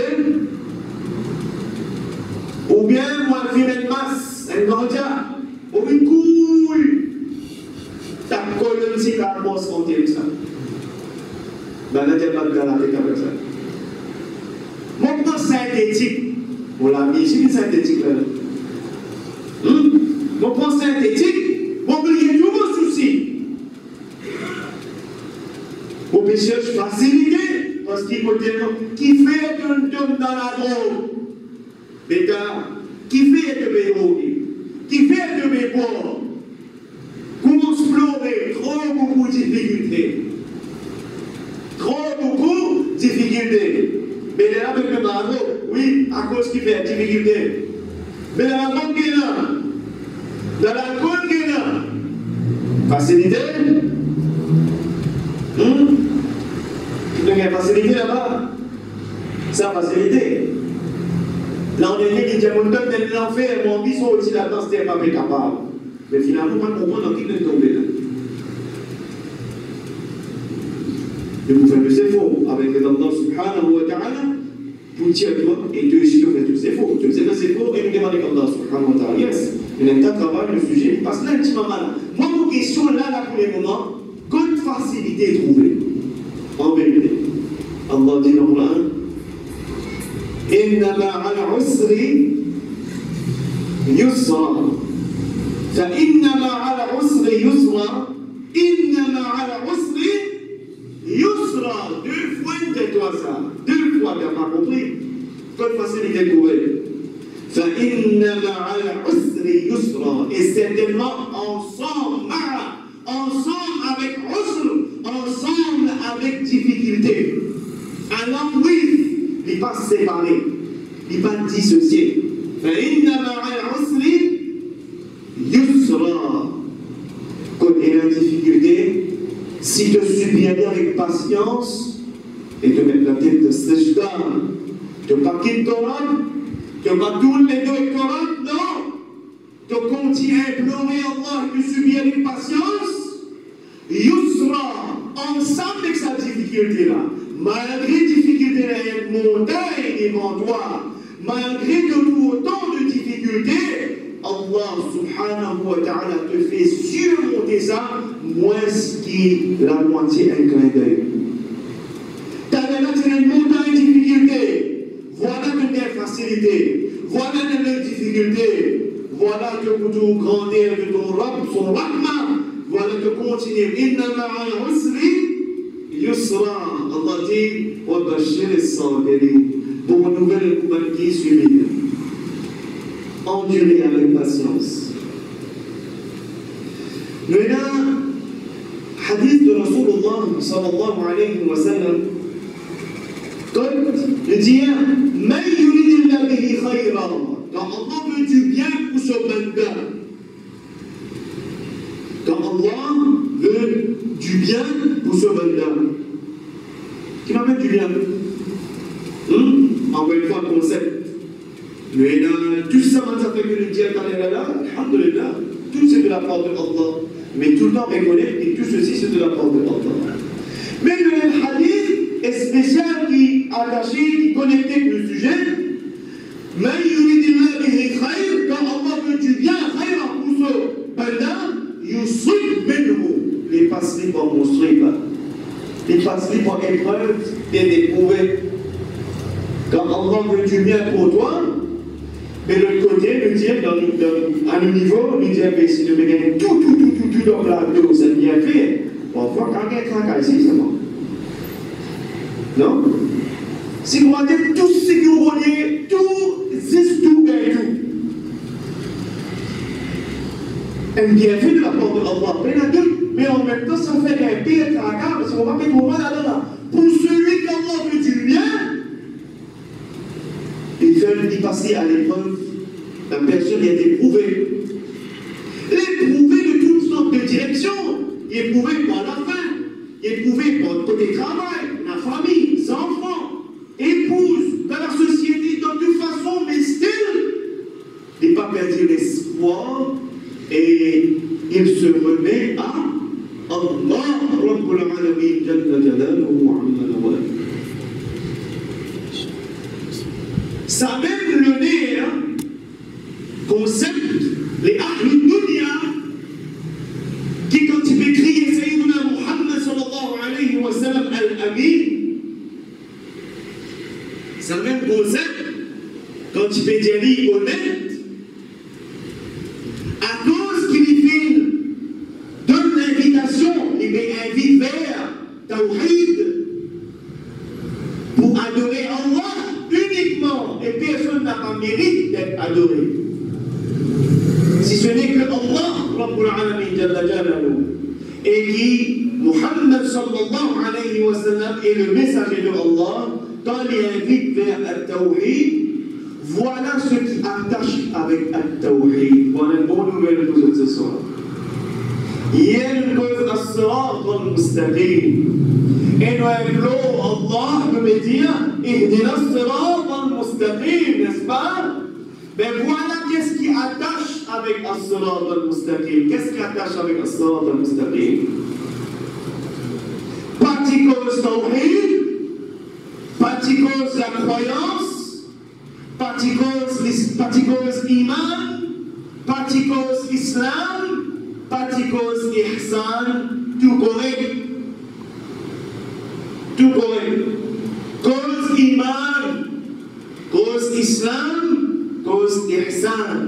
ou bien moi, je fais une masse, un grandia, ou une couille. Ta colonne, c'est la bosse comme ça. Ben, là, tu n'as pas de galaté avec ça. Mon point synthétique, on l'a mis ici, une synthétique là. Hmm? Mon point synthétique, mon oublier tous vos soucis. Mon péché facilité, parce qu'il faut dire qui fait un homme dans la drogue. Mais qui fait de mes drogues, qui fait de mes porcs, comment explorer trop beaucoup de difficultés. Trop beaucoup de difficultés. Mais là, avec le barreau, oui, à cause qu'il fait des difficultés. Mais dans la bonne qui est là, dans la bonne qui est là, facilité. Hum? Donc il y a facilité là-bas. C'est la facilité. Là, on est dit qu'il y a mon donne de l'enfer, mon vie sont aussi là-dedans, c'était pas capable. Mais finalement, on ne comprend pas qui est tombé là. Et vous faites c'est faux avec Allah subhanahu wa ta'ala pour dire toi et Dieu ici on fait tout c'est faux. Tu sais que c'est faux et nous demandons à Allah subhanahu wa ta'ala. Yes, il y a un travail le sujet parce que là, un petit moment là. Moi, mon question là, là pour le moment, quelle facilité est trouvée en vérité? Allah dit dans le Coran إنما على عسر يسرا فإنما على عسر يسرا إنما على عسر Yusra, deux fois tais-toi ça, deux fois, tu n'as pas compris. Quelle facilité trouvée. فإنما على عسر يسرا, et certainement ensemble, ensemble avec usr, ensemble avec difficulté. Alors oui, il n'est pas séparé, il n'est pas dissocié. فإنما على عسر يسرا. Quand il y a une difficulté, si tu subis avec patience et te mettre la tête de sajda, tu ne pas quitter ton âme, tu ne pas tourner les deux avec ton âme, non. Tu continues à implorer Allah et tu subis avec patience. Yusra, ensemble avec sa difficulté-là, malgré la difficulté, il y a une montagne devant toi, malgré de tout autant de difficultés, Allah subhanahu wa ta'ala te fait surmonter ça, moins que la moitié un clin d'œil. Tu as une montagne de difficultés, voilà de tes facilités, voilà de tes difficultés, voilà que pour tout grandir de ton Rabb, son Rahma, voilà que continuer. Innama al-usri yusra. Allah dit, wa bashir as-sabirin. Pour une nouvelle qui suit. Endurer avec patience. Maintenant, hadith de Rasulullah sallallahu alayhi wa sallam, quand il dit Mais yuridillah bihi khayra, quand Allah veut du bien pour ce banda, quand Allah veut du bien bien pour ce banda. Qui m'appelle du bien. Hum? Encore une fois, concept. Mais là, tout ça, ça fait que le diable est là, alhamdulillah, tout c'est de la part de Allah. Mais tout le temps reconnaître que tout ceci c'est de la part de Allah. Mais le même hadith est spécial qui est attaché, qui est connecté avec le sujet. Mais yuridillah bihi khayr, quand Allah veut du bien, khayr pour ce banda, yusrib minhu. Les passe libres en monstrueux. Les passe libres en épreuve et d'éprouver. Quand Allah veut du bien pour toi, mais de l'autre côté, nous dire, dans, dans, à nos niveaux, nous dire, mais si nous mettons tout, tout, tout, tout, tout dans la dos, c'est bien fait. On va voir quand il y a un travail ici, c'est bon. Non? Si vous regardez tout ce que vous voyez, tout, c'est tout et tout. Un bienfait de la part de Allah, mais en même temps, ça fait un pire travail, parce qu'on va mettre au mal là-dedans. Pour celui qu'Allah veut du bien, il fait y passer à l'épreuve. La personne est éprouvée. L'éprouvée de toutes sortes de directions. Il est éprouvé par la faim. Il est éprouvé par le côté travail, la famille, les enfants, épouse, dans la société, de toute façon, mais still, il n'est pas perdu l'espoir et il se remet à Allah, Rabbul Alamin, Jalla Jalaluhu wa Amma Nawali. Ça même le nez, hein, concept, les Ahlul Dunya, qui quand il peut crier Sayyiduna Muhammad sallallahu alayhi wa sallam al-Amin, ça même concept, quand il peut dire honnête, à cause qu'il fait, donne l'invitation, il m'invite vers Tawhid, pour adorer Allah uniquement, et personne n'a pas mérite d'être adoré. Si ce n'est que Allah, Rabbul Alamin, Jalla Jalaluhu, et qui, Muhammad sallallahu alayhi wa sallam, est le messager de Allah, quand il invite vers Al-Tawhid, voilà ce qui attache avec Al-Tawhid. Voilà une bonne nouvelle pour ce soir. Yelquz as-sirat al-mustaqim. Et nous implorons Allah de me dire, Ihdina as-sirat al-mustaqim, n'est-ce pas? Mais voilà qu'est-ce qui attache avec as-sirat al-mustaqim. Qu'est-ce qui attache avec as-sirat al-mustaqim? Particles tawhid, particles la croyance, particles, particles iman, particles islam, particles ihsan, tout correct. Tout correct. Cause iman, cause islam, cause ihsan.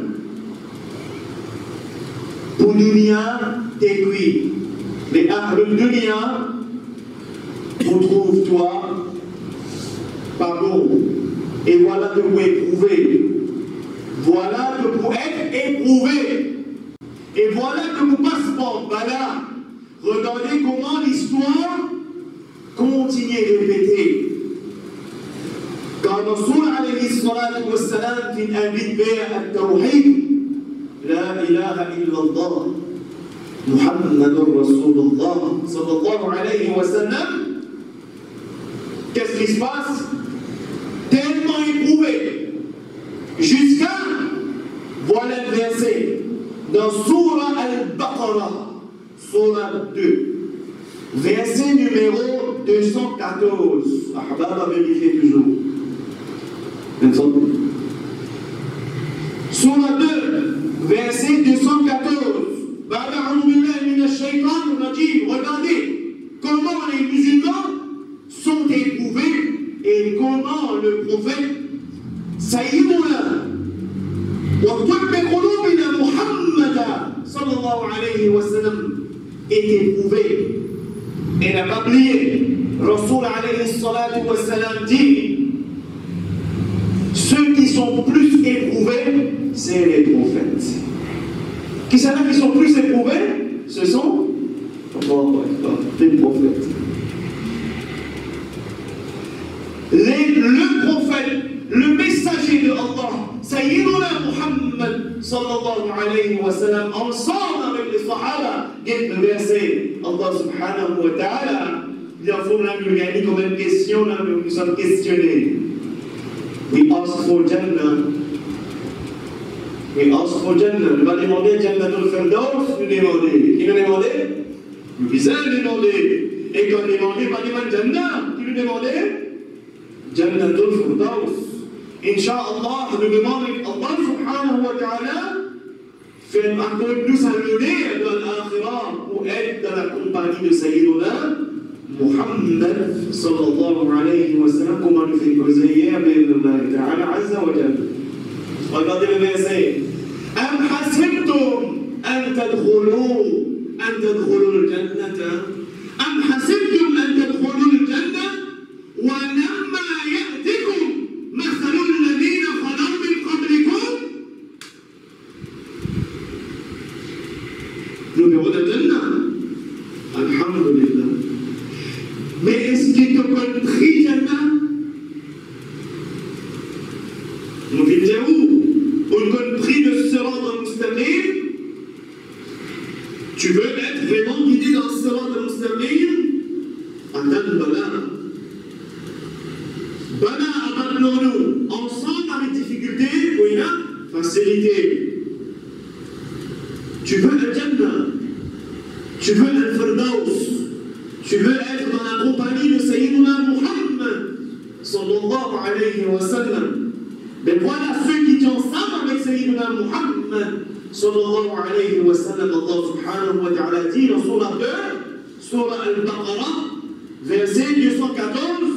Pour dunya, t'es cuit. Mais ahlul dunya, on trouve toi pas bon. Et voilà que vous éprouvez. Voilà que vous êtes éprouvé. Et voilà que vous passez par bala. Regardez comment l'histoire continue de répéter. Quand Rasul alayhi salatu wa salam qui invite vers al-Tawhid, La ilaha illallah, Muhammadur Rasulullah sallallahu alayhi wa sallam, qu'est-ce qui se passe? Tellement éprouvé. Jusqu'à, voilà le verset, dans Surah Al-Baqarah, Surah deux, verset numéro deux cent quatorze. Ahbab a vérifié toujours. Surah deux, verset deux cent quatorze. Regardez comment les musulmans sont éprouvés et comment le prophète Sayyiduna wa tubbi qulubina Muhammad sallallahu alayhi wa sallam est éprouvé. Et n'a pas oublié, Rasul alayhi salatu wa sallam dit, ceux qui sont plus éprouvés, c'est les prophètes. Qui savent qui sont plus éprouvés? Ce sont les prophètes. Les, le prophète, le messager de Allah, Sayyiduna Muhammad sallallahu alayhi wa sallam, ensemble avec les Sahaba, guette le verset. Allah subhanahu wa ta'ala, il faut nous gagner comme une question, nous sommes questionnés. We ask for Jannah. We ask for Jannah. Nous va demander Jannatul Firdaus, nous demander. Qui nous demandait? Nous disons demander. Et quand on demandait, pas demander Jannah, qui nous demandait? Jannatul Firdaus. Inch'Allah, nous demandons Allah subhanahu wa ta'ala fait accorde-nous sa lumière dans l'akhirah pour être dans la compagnie de Sayyiduna Muhammad sallallahu alayhi wa sallam, comme on nous fait causer hier, bi'idhnillahi ta'ala azza wa jalla. Regardez le verset. Am hasibtum an tadkhulu an tadkhulu al-jannata am hasibtum an tadkhulu al-jannah wa lamma ya'tikum mathalu alladhina khalaw min qablikum. Nous verrons la Jannah. Alhamdulillah. Mais est-ce qu'il te compris, Jannah? Nous vivons où? On compris le Sirat al-Mustaqim. Tu veux être vraiment guidé dans le Sirat al-Mustaqim? Attends, Bala. Bala, abandonnons-nous. Ensemble avec difficulté, oui, facilité. Tu veux le Jannah, tu veux le Firdaus, tu veux être dans la compagnie de Sayyiduna Muhammad sallallahu alayhi wa sallam. Mais voilà ceux qui étaient ensemble avec Sayyiduna Muhammad sallallahu alayhi wa sallam. Allah subhanahu wa ta'ala dit dans Surah deux, Surah Al-Baqarah, verset deux cent quatorze.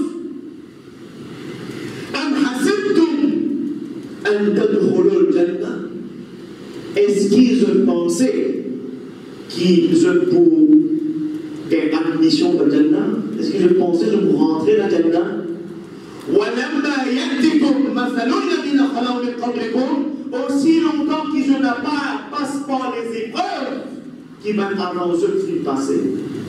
Am hasibtum an tadkhulu al-jannah. Est-ce qu'ils ont pensé qu'ils ont pour des admissions de Jannah? Est-ce qu'ils ont pensé qu'ils pour rentrer dans Jannah? Aussi longtemps qu'ils n'ont pas passé par les épreuves qui vont avant eux qui passer.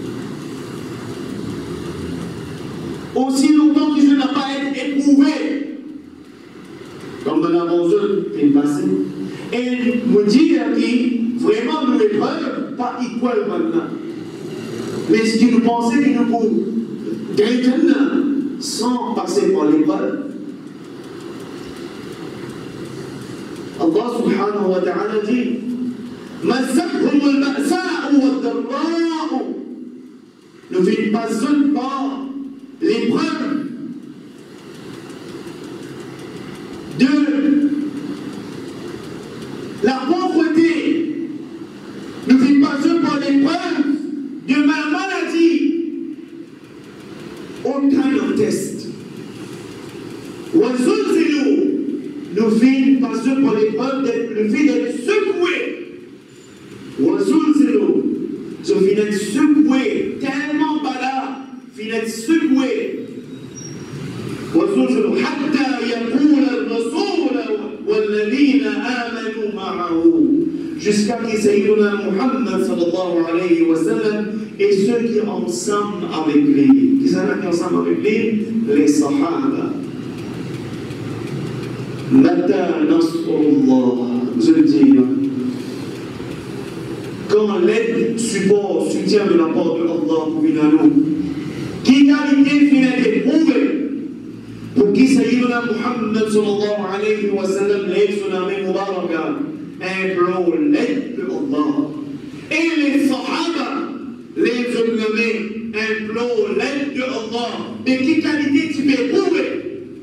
Aussi longtemps qu'ils n'ont pas été éprouvés comme dans l'avant eux qui passent. Et nous dire que vraiment nous l'épreuve, pas équal maintenant. Mais ce qui nous pensait que nous pouvons gagner sans passer par l'épreuve. Allah subhanahu wa ta'ala dit Mazzaqhum al-ba'sa'u wad-darra'u. Ne faites pas seulement l'épreuve de la pauvreté, ne vit pas seulement l'épreuve de ma maladie. All kind of test. Ne vit pas seulement l'épreuve d'être le fait d'être secoué. Ce fait d'être secoué, tellement bala, fait d'être secoué. حتى يقول الرسول والذين آمنوا معه. Jusqu'à ce que Sayyiduna Muhammad sallallahu alayhi wa sallam et ceux qui sont ensemble avec lui. Qui sont là qui sont ensemble avec lui? Les Sahaba. Mata nasrullah. Je le dis. Quand l'aide, support, soutien de la part de Allah pour venir à nous. Qui qualité finale éprouvée? Pour qui Sayyiduna Muhammad sallallahu alayhi wa sallam l'aide sur la même mubaraka. Implore l'aide de Allah. Et les Sahaba, les obligés, implore l'aide de Allah. De quelle qualité tu peux éprouver?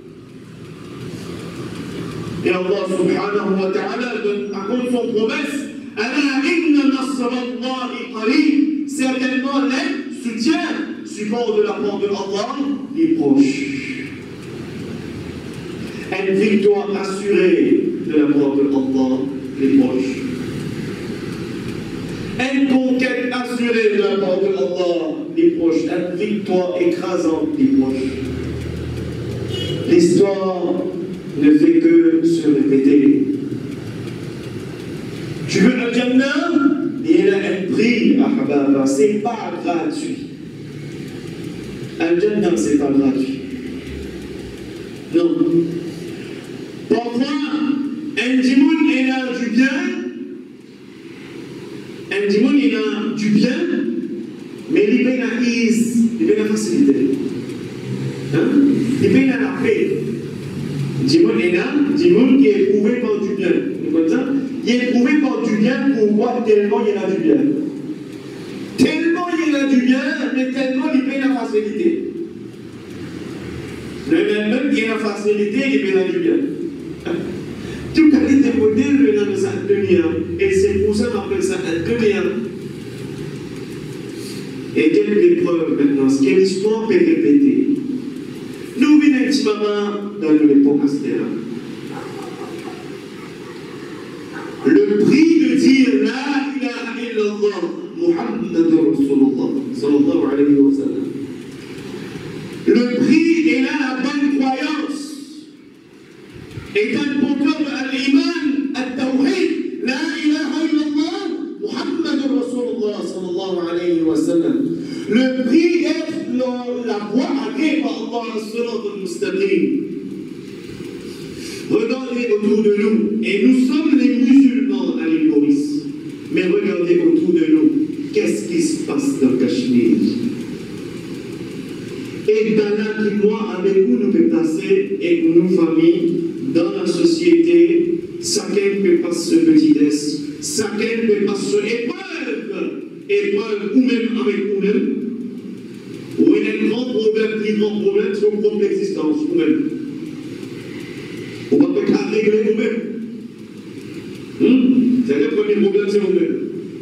Et Allah subhanahu wa ta'ala accorde son promesse. Ala inna nasrallahi qarib. Certainement l'aide, soutien, support de la part de Allah, les proches. Une victoire assurée de la part de Allah, les proches. Une conquête assurée de la part de Allah, les proches. Une victoire écrasante, les proches. L'histoire ne fait que se répéter. Tu veux le Jannah? Il a un prix, Ahbaba. Ce n'est pas gratuit. Un Jannah, ce n'est pas gratuit. Non. Parfois, un dimoun il a du bien, un dimoun il a du bien, Hein? Il paye dans la paix. Dis-moi, dis-moi qui est éprouvé par du bien. Vous comprenez ça? Il est éprouvé par du bien, pourquoi? Tellement il y a du bien. Tellement il y a du bien, mais tellement il paye la facilité. Le même même qui a la facilité, il paye du bien. Tout qualité de modèle dans cette lumière. Et c'est pour ça qu'on appelle ça la lumière. Et quelle épreuve maintenant? Quelle histoire peut répéter? Nous venons un petit moment dans l'époque astère. Le prix de dire La ilaha illallah Muhammadur Rasulullah sallallahu alayhi wa sallam. Le prix est là la bonne croyance. Et un porteur de l'iman, al-tawhid, La ilaha illallah Muhammadur Rasulullah sallallahu alayhi wa sallam. Le prix d'être la voie agréée par Allah sur le mustaqim. Regardez autour de nous, et nous sommes les musulmans à l'île Maurice, mais regardez autour de nous, qu'est-ce qui se passe dans Cachemire? Et dans là qui, moi, avec vous, nous peut passer, et nos familles, dans la société, chacun peut passer ce petit-est, chacun peut passer ce épreuve, épreuve, ou même avec vous-même, ou il y a un grand problème, plus grand problème, c'est une propre existence, vous-même. On ne peut pas régler nous-mêmes. Hum? C'est le premier problème, c'est nous-mêmes.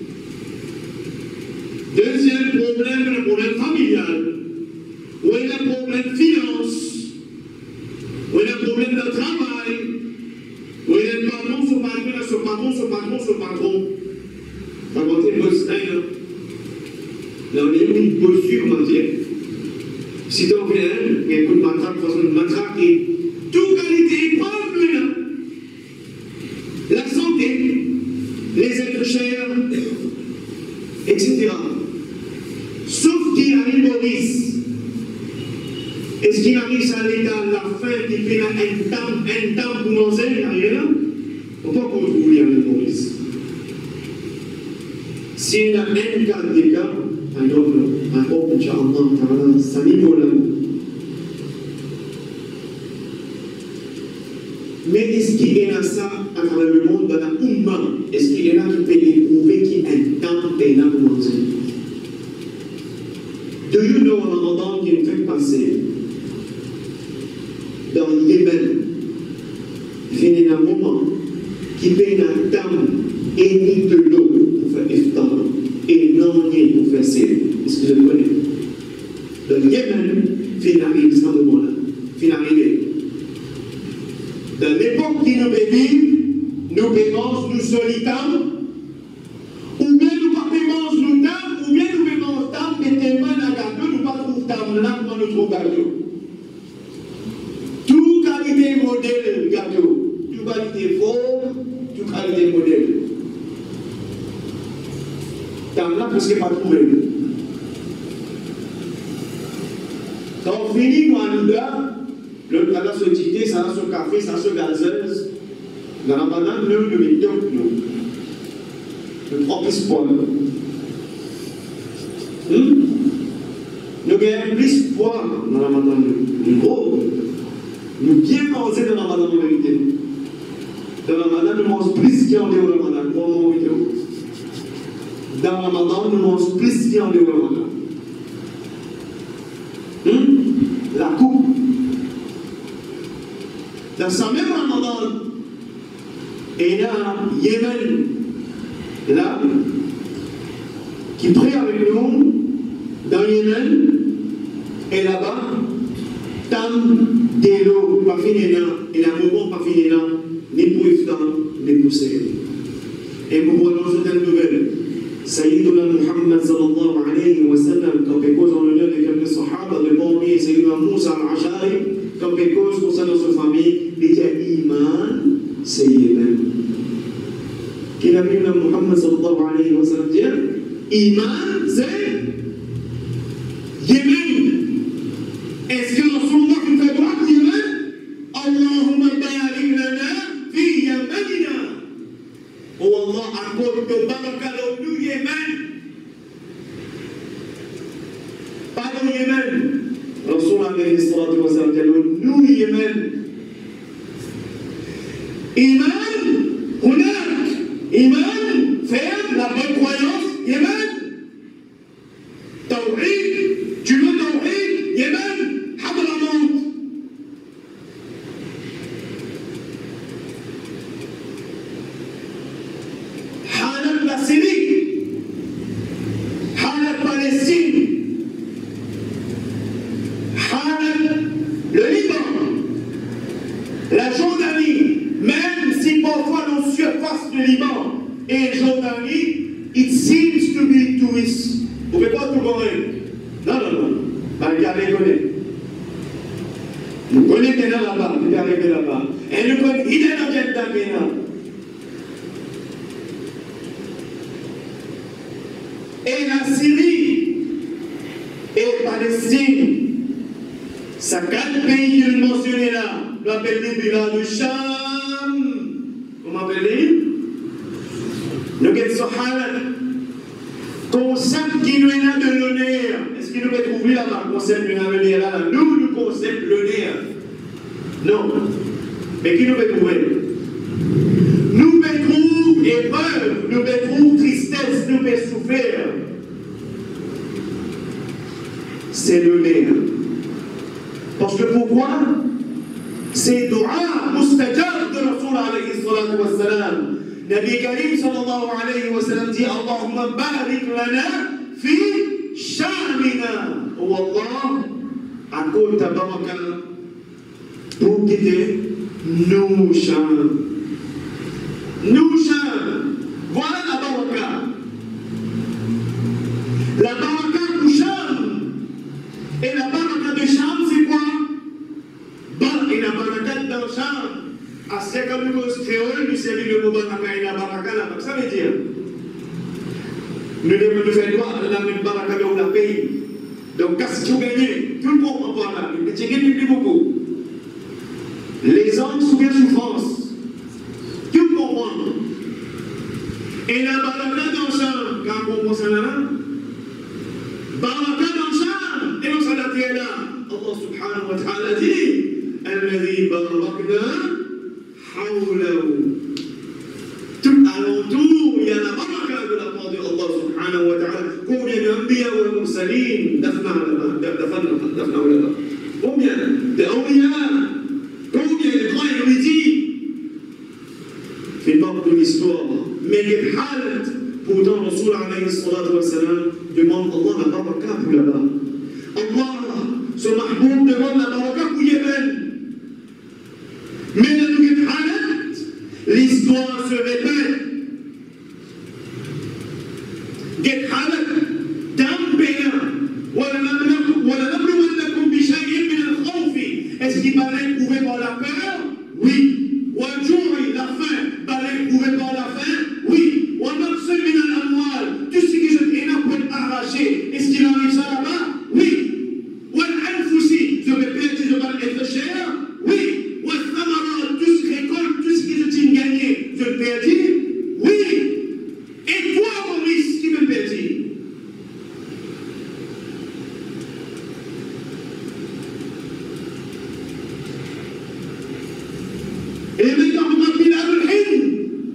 Deuxième problème, le problème familial. Où il y a un problème de finance. Où il y a un problème de travail. Où il y a un patron, ce patron, ce patron, ce patron, ce patron. Par contre, il bosse un. Là, on est une posture, comment dire. Si tu en fais un, il y a un coup de matraque, façon de matraque, et toute qualité épreuve, maintenant. La santé, les êtres chers, et cetera. Sauf qu'il arrive au risque. Est-ce qu'il arrive à l'état, la fin, qu'il fait un temps, un temps pour manger, il arrive là? On ne peut pas retrouver un risque. S'il y a un cas de cas, alors, alors, Inch'Allah, ça niveau là. Mais est-ce qu'il y a ça à travers le monde, dans la Oumma? Est-ce qu'il y en a qui peut éprouver qu'il y a un temps et là pour manger? Do you know Ramadan qui nous fait passer dans le Yémen? Il y a un moment qui peut un temps et ni de l'eau pour faire iftar et non rien pour faire c'est. Est-ce que je le connais? Dans le Yémen, il arrive sans le moment là. Il arrive. Dans l'époque qui nous vivons, nous payons nous solitaires, ou bien nous pas payons nous tam, ou bien nous payons tam, mais tellement à gâteau, nous pas trouver tam là pour nous trouver gâteau. Toute qualité modèle gâteau, toute qualité forme, toute qualité modèle. Tam là parce que pas trouvé. Quand on finit, moi, nous là, le canard se tité, ça a ce café, ça a ce gazeuse. Dans la banane, nous, nous mettons, nous. Nous prenons plus poids. Hum? Nous gagnons plus poids dans la banane. Nous gros. Nous bien manger dans la banane en vérité. Dans la banane, nous mangeons plus qu'il y a en dehors de la banane. Dans la banane, nous mangeons plus qu'il y a en dehors de la banane. Hum? La coupe. Dans sa même Ramadan, et là, Yémen, là, qui prie avec nous, dans Yémen, et là-bas, tam de l'eau, pas fini là, et la moment pas fini là, ni pour iftar, ni pour serrer. Et nous voyons cette nouvelle. Sayyiduna Muhammad sallallahu alayhi wa sallam, quand il cause en l'honneur de quelques sahaba, le bon ami, Sayyiduna Moussa al-Ashari, quand il cause pour ça dans sa famille, il dit Iman, c'est Yémen. Qu'il a vu Muhammad sallallahu alayhi wa sallam dire Iman, c'est Yémen. Est-ce que Rasulullah qui fait droit pour Yémen? Allahumma barik lana fi Yémenina. Oh Allah, accorde de baraka au nous Yémen. Pas dans Yémen. Rasulullah عليه الصلاة والسلام قال له nous Yémen إيمان هناك إيمان ferme la bonne croyance Yémen توحيد tu veux توحيد Yémen حضرموت حالة la Syrie حالة Palestine le Liban, la Jordanie, même si parfois l'on surface le Liban et Jordanie, it seems to be tourist. Vous ne pouvez pas tout connaître. Non, non, non. Bah, regardez, connaît. Nous connaissons là-bas, regardez là-bas. Et nous connaissons, il est dans cette dame-là. Et la Syrie et Palestine, ça quatre pays que nous mentionnons là, nous appelons Bilal du Cham. Comment appelez-vous? Nous avons Sahara. Concept qui nous est là de l'honneur. Est-ce qu'il nous peut trouver là-bas? Concept qui nous est là là. Nous, nous concept l'honneur. Non. Mais qui nous peut trouver? Nous peut trouver épreuve, nous peut trouver tristesse, nous peut souffrir. C'est l'honneur. Parce que pourquoi? C'est dua mustajab de Rasul alayhi salatu wa salam. Nabi Karim sallallahu alayhi wa sallam dit Allahumma barik lana fi shamina. Oh Allah, accorde ta baraka pour quitter nous Sham. Nous Sham. Voilà la baraka. La baraka pour Sham. Et la baraka de Sham, c'est quoi? Et la baraka dans Sham, à ce que nous créons, nous servons le mot baraka et la baraka là. Ça veut dire, nous devons faire droit à la même baraka de la pays. Donc, qu'est-ce que vous gagnez? Tout le monde comprend là. Mais tu gagnes plus beaucoup. Les hommes souffrent souffrance. Tout le monde comprend. Et la baraka dans Sham, quand on comprend ça là, baraka dans Sham, et nous sommes là. Allah subhanahu wa ta'ala dit الذي باركنا حوله. Tout alentour, il y a la baraka de la part de Allah subhanahu wa ta'ala. Combien d'anbiya wa mursalin dafna là-bas? Combien d'awliya? Combien de grands érudits? Fait part de l'histoire. Mais les halat, pourtant Rasul alayhi salatu wa salam demande Allah la baraka pour là-bas. Allah, ce mahboub demande la baraka pour Yémen. Mais dans le halat, l'histoire se répète. Get halat, dambena, ولنبلونكم بشيء من الخوف. Est-ce qu'il fallait éprouver par la peur? Oui. والجوع, la faim. Fallait éprouver par la faim? Oui. ونقص من الأموال. Tout ce que je t'ai pour arracher. Est-ce qu'il arrive ça là-bas? Oui. والأنفس, je vais perdre, je vais être cher? Oui. والثمرات, tout ce que récolte, tout ce que je t'ai gagné, je le perdis? Oui. Et toi, Maurice, qui me perdis? Et maintenant, on a Bilal al-Hind.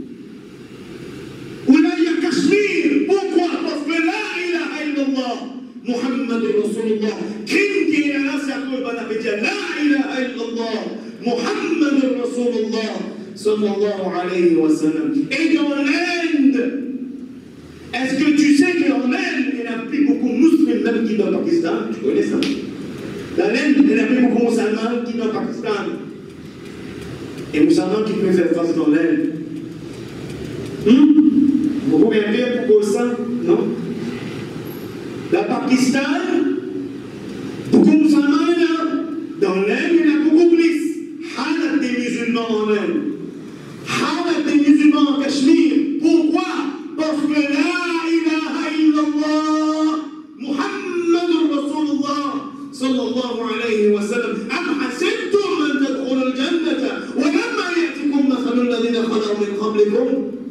Ou là, il y a Cachemire. Pourquoi? Parce que la ilaha illallah, Muhammad Rasulullah. Qui dit là, c'est à cause de la pédia. La ilaha illallah, Muhammad Rasulullah. Sallallahu alayhi wa sallam. Et dans l'Inde, est-ce que tu sais qu'en Inde, il n'y a plus beaucoup de musulmans même qui vont au Pakistan? Tu connais ça? Dans l'Inde, il n'y a plus beaucoup de musulmans qui vont au Pakistan. Et musulmans qui peuvent faire face dans l'Inde. Hum? Beaucoup bien fait pour ça? Non? Le Pakistan, beaucoup de musulmans, dans l'Inde, il y en a beaucoup plus. Halat des musulmans en Inde. Halat des musulmans en Cachemire. Pourquoi? Parce que la ilaha illallah, Muhammad Rasulullah, sallallahu alayhi wa sallam. Am hasibtum an tadkhulu al-jannata wa lamma ya'tikum mathalu alladhina khalaw min qablikum.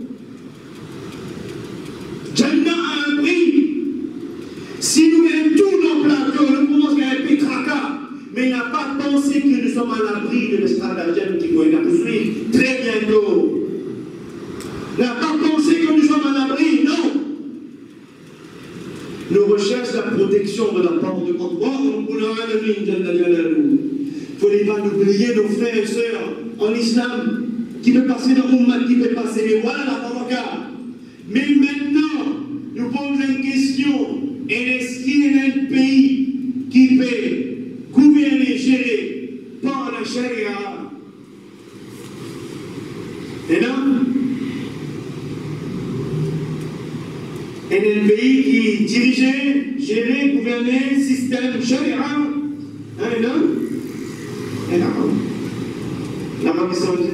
Jannah a un prix. Si nous mettons tout dans le plateau, nous commençons à être pétraka. mais il n'a pas pensé que nous sommes à l'abri de l'estratagème qui pourrait nous poursuivre très bientôt. Il n'a pas pensé que nous sommes à l'abri, non. Nous recherchons la protection de la part de Allah. Il ne faut pas oublier nos frères et sœurs en islam qui peut passer dans l'Ummah, qui peut passer, mais voilà la provocation. Mais maintenant, nous posons une question. Est-ce qu'il y a un pays qui peut gouverner, gérer par la charia? Et non? Et un pays qui dirigeait, gérait, gouvernait, système charia? Hein, et non? Et non? L'Arabie Saoudite?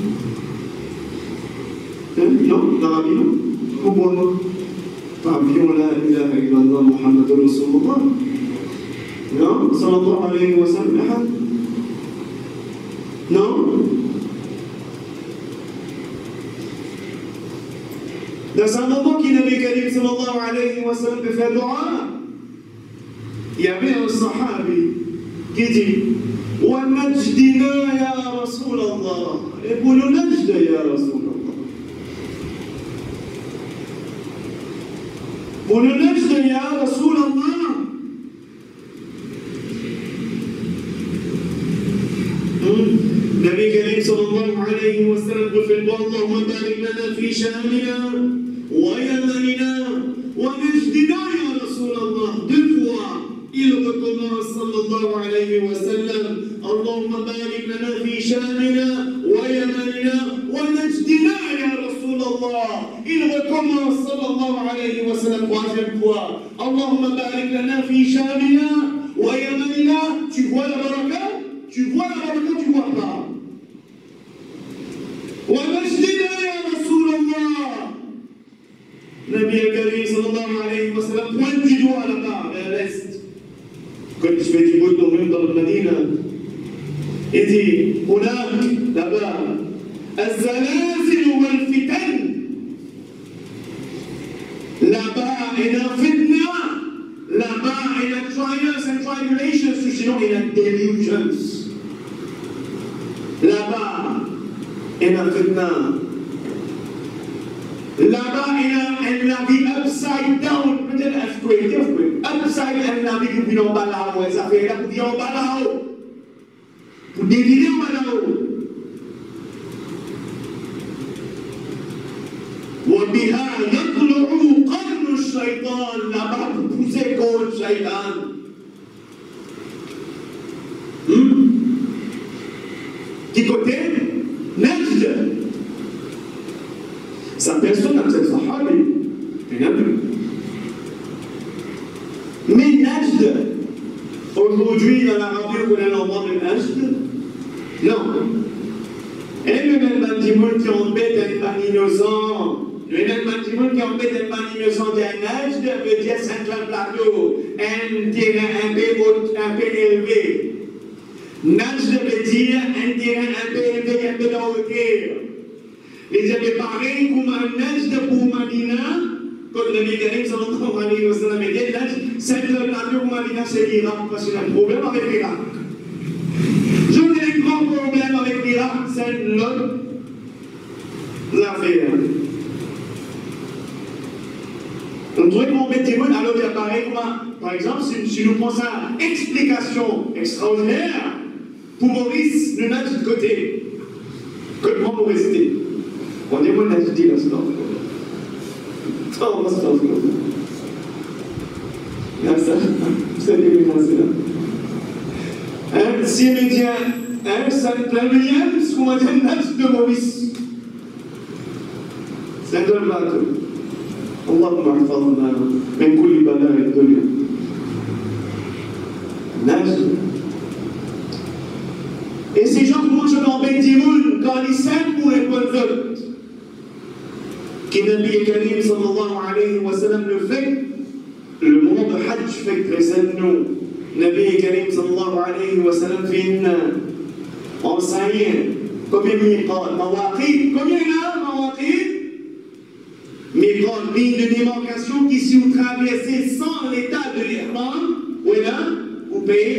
Hein? Non? L'Arabie non? Pourquoi non? Avion la ilaha illallah Muhammad Rasulullah. Non? Sallallahu alayhi wa sallam. Non? Dans un moment qui Nabi Karim sallallahu alayhi wa sallam peut faire dua, il y avait un sahabi qui dit wa najdina ya Rasulallah. Et pour le najd ya Rasulallah. Pour le najd ya Rasulallah. Nabi Karim sallallahu alayhi wa sallam fait Allahumma barik lana fi shamina wa yamanina wa najdina ya Rasulallah. Deux fois, il recommence sallallahu alayhi wa sallam Allahumma barik lana fi shamina wa yamanina wa najdina ya Rasulallah. Il recommence sallallahu alayhi wa sallam troisième fois Allahumma barik lana fi shamina wa yamanina. Tu vois la baraka? Tu vois la baraka, tu vois pas. ومجدنا يا رسول الله. Nabi Karim sallallahu alayhi wa sallam pointe du doigt là-bas, vers l'est. Quand je fais du bout de même dans le Medina, il dit, هناك là-bas, الزلازل والفتن. Là-bas, il y a fitna. Là-bas, il y a trials and tribulations, sinon il y a delusions. Là-bas, il y a fitna. Là-bas, il y a la vie upside down, peut-être earthquake, earthquake. Upside down, la vie qui vient en bas là-haut, ça fait là pour dire en bas là-haut. Pour dévirer en bas là-haut. وبها يطلع قرن الشيطان. Là-bas, pour pousser contre le shaitan. Hmm? Qui côté? Najd. Sa personne a cette sahabi. Il n'y en a plus. Mais Najd, aujourd'hui dans l'Arabie, on connaît l'endroit de Najd? Non. Et le même bâtiment qui embête un pan innocent, le même bâtiment qui embête un pan innocent d'un Najd veut dire Central Plateau, un terrain un peu, un peu élevé. Najd veut dire un terrain un peu élevé, un peu de hauteur. Les avait pareil comme un Najd pour Madina, comme le Nabi Karim sallallahu alayhi wa sallam a dit, Najd, Central Plateau pour Madina, c'est l'Irak, parce qu'il y a un problème avec l'Irak. Je n'ai un grand problème avec l'Irak, c'est notre affaire. On trouve qu'on met des mots, alors il y a pareil comme, par exemple, si, si nous prenons une explication extraordinaire, pour Maurice, le Najd de côté, comment Maurice dit? On dit, moi, Najd dit l'instant. Oh, c'est pas là, ça, vous savez comment c'est là. Hein, si il dit, hein, ça me plaît bien, ce qu'on va dire Najd de Maurice. C'est un peu plateau. اللهم احفظنا من كل بلاء الدنيا. Najd. Et ces gens qui mangent dans Bentimoun, quand ils s'aiment pour les bonnes œuvres, qui Nabi Karim sallallahu alayhi wa sallam le fait, le moment de Hajj fait présent nous. Nabi Karim sallallahu alayhi wa sallam fait une enseigne combien de mawaqit, combien il y a mawaqit? Mais grande ligne de démarcation qui, si vous traversez sans l'état de l'Ihram, voilà, vous payez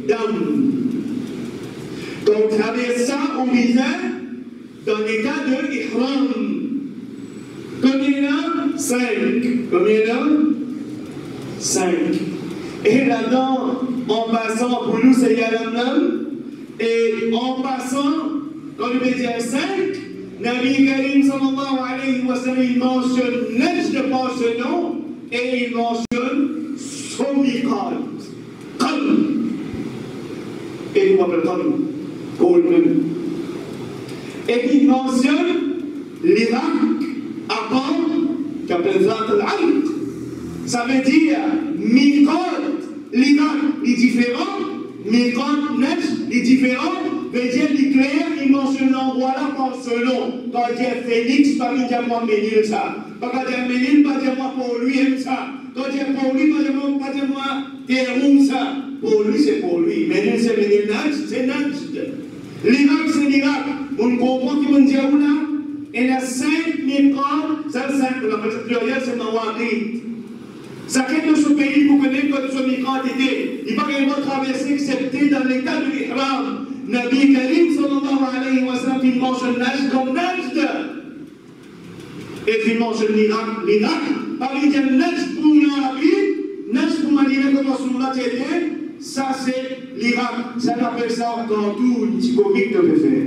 dam. Donc, avec ça, on vient dans l'état de ihram. Combien il y en a? Cinq. Combien il y en a? Cinq. Et là-dedans, en passant, pour nous, c'est Yalamlam. Et en passant, quand on veut dire cinq, Nabi Karim sallallahu alayhi wa sallam, il mentionne neuf par ce nom et il mentionne son miqat. Qalb. Et il m'appelle Qalb. Golden. Et il mentionne l'Irak à Qam, qui appelle Zat al-Alq. Ça veut dire miqat, l'Irak est différent, miqat neuf est différent. Veut dire clair, il mentionne l'endroit là par ce nom. Quand il dit Phénix, pas dire moi Ménil ça. Pas dire Ménil, pas dire moi pour lui aime ça. Quand il dit pour lui, pas dire moi, pas dire moi Théroum ça. Pour lui, c'est pour lui. Ménil, c'est Ménil Najd, c'est Najd. L'Irak, c'est l'Irak. On comprend qu'il veut dire où là? Il y a cinq miqats, ça le cinq, la partie plurielle, c'est Mawaqit. Ça quitte ce pays pour connaître que ce miqat était. Il ne va pas traverser excepté dans l'état de l'Ihram. Nabi Karim sallallahu alayhi wa sallam, il mentionne Najd comme Najd. Et il mentionne l'Irak, l'Irak. Par il dit Najd pour l'Arabie, Najd pour Madina comme Rasulullah était, ça c'est l'Irak. Ça appelle ça dans tout le petit comique de faire.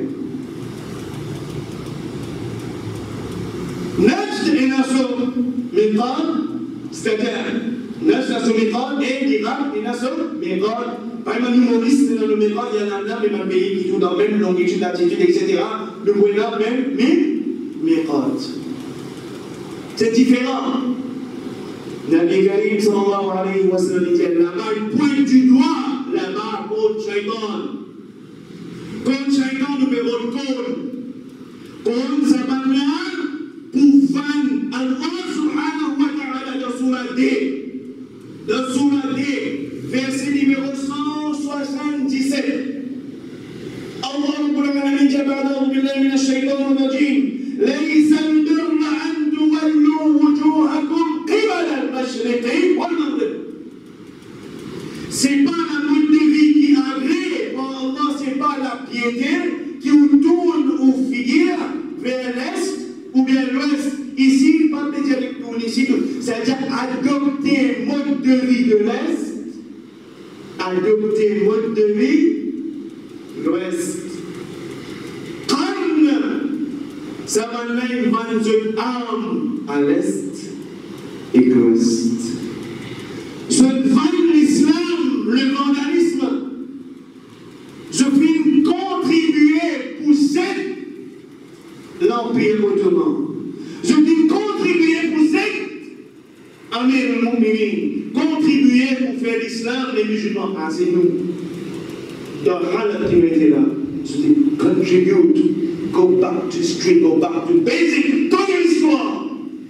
Najd est notre miqat, c'est-à-dire Najd est notre miqat et l'Irak est notre miqat. Par exemple, l'humoriste, dans le miqat, il y en a dans les mêmes pays qui sont dans la même longitude, latitude, et cetera. Le Bouéna, même, mais miqat. C'est différent. Nabi Karim sallallahu alayhi wa sallam dit là-bas, il pointe du doigt là-bas contre Shaitan. Contre Shaitan, nous verrons le code. Contre Zabanla, pour fan Allah subhanahu wa ta'ala dans Surah D. Dans Surah D, verset numéro cent soixante-dix-sept. Allah Rabbul Alamin dit ba'da billahi minash shaitanir rajim. Laysa al-birra an tuwallu wujuhakum qibala al-mashriqi wal-maghrib. C'est pas la mode de vie qui agrée par Allah, c'est pas la piété qui nous tourne ou figure vers l'est ou bien l'ouest. Ici, pas de dire avec nous ici, c'est-à-dire adopter mode de vie de l'est, adopter mode de vie de l'ouest. Comme ça va même vendre une arme à l'est et l'ouest. Je vends l'islam, le vandalisme. Je puis contribuer pour cette l'Empire ottoman. Je dis contribuer pour cette Amir al-Mu'minin. Contribuer pour faire l'islam, les musulmans. Ah, c'est nous. Dans Halat qui était là. Je dis contribute, go back to street, go back to basic, connais l'histoire.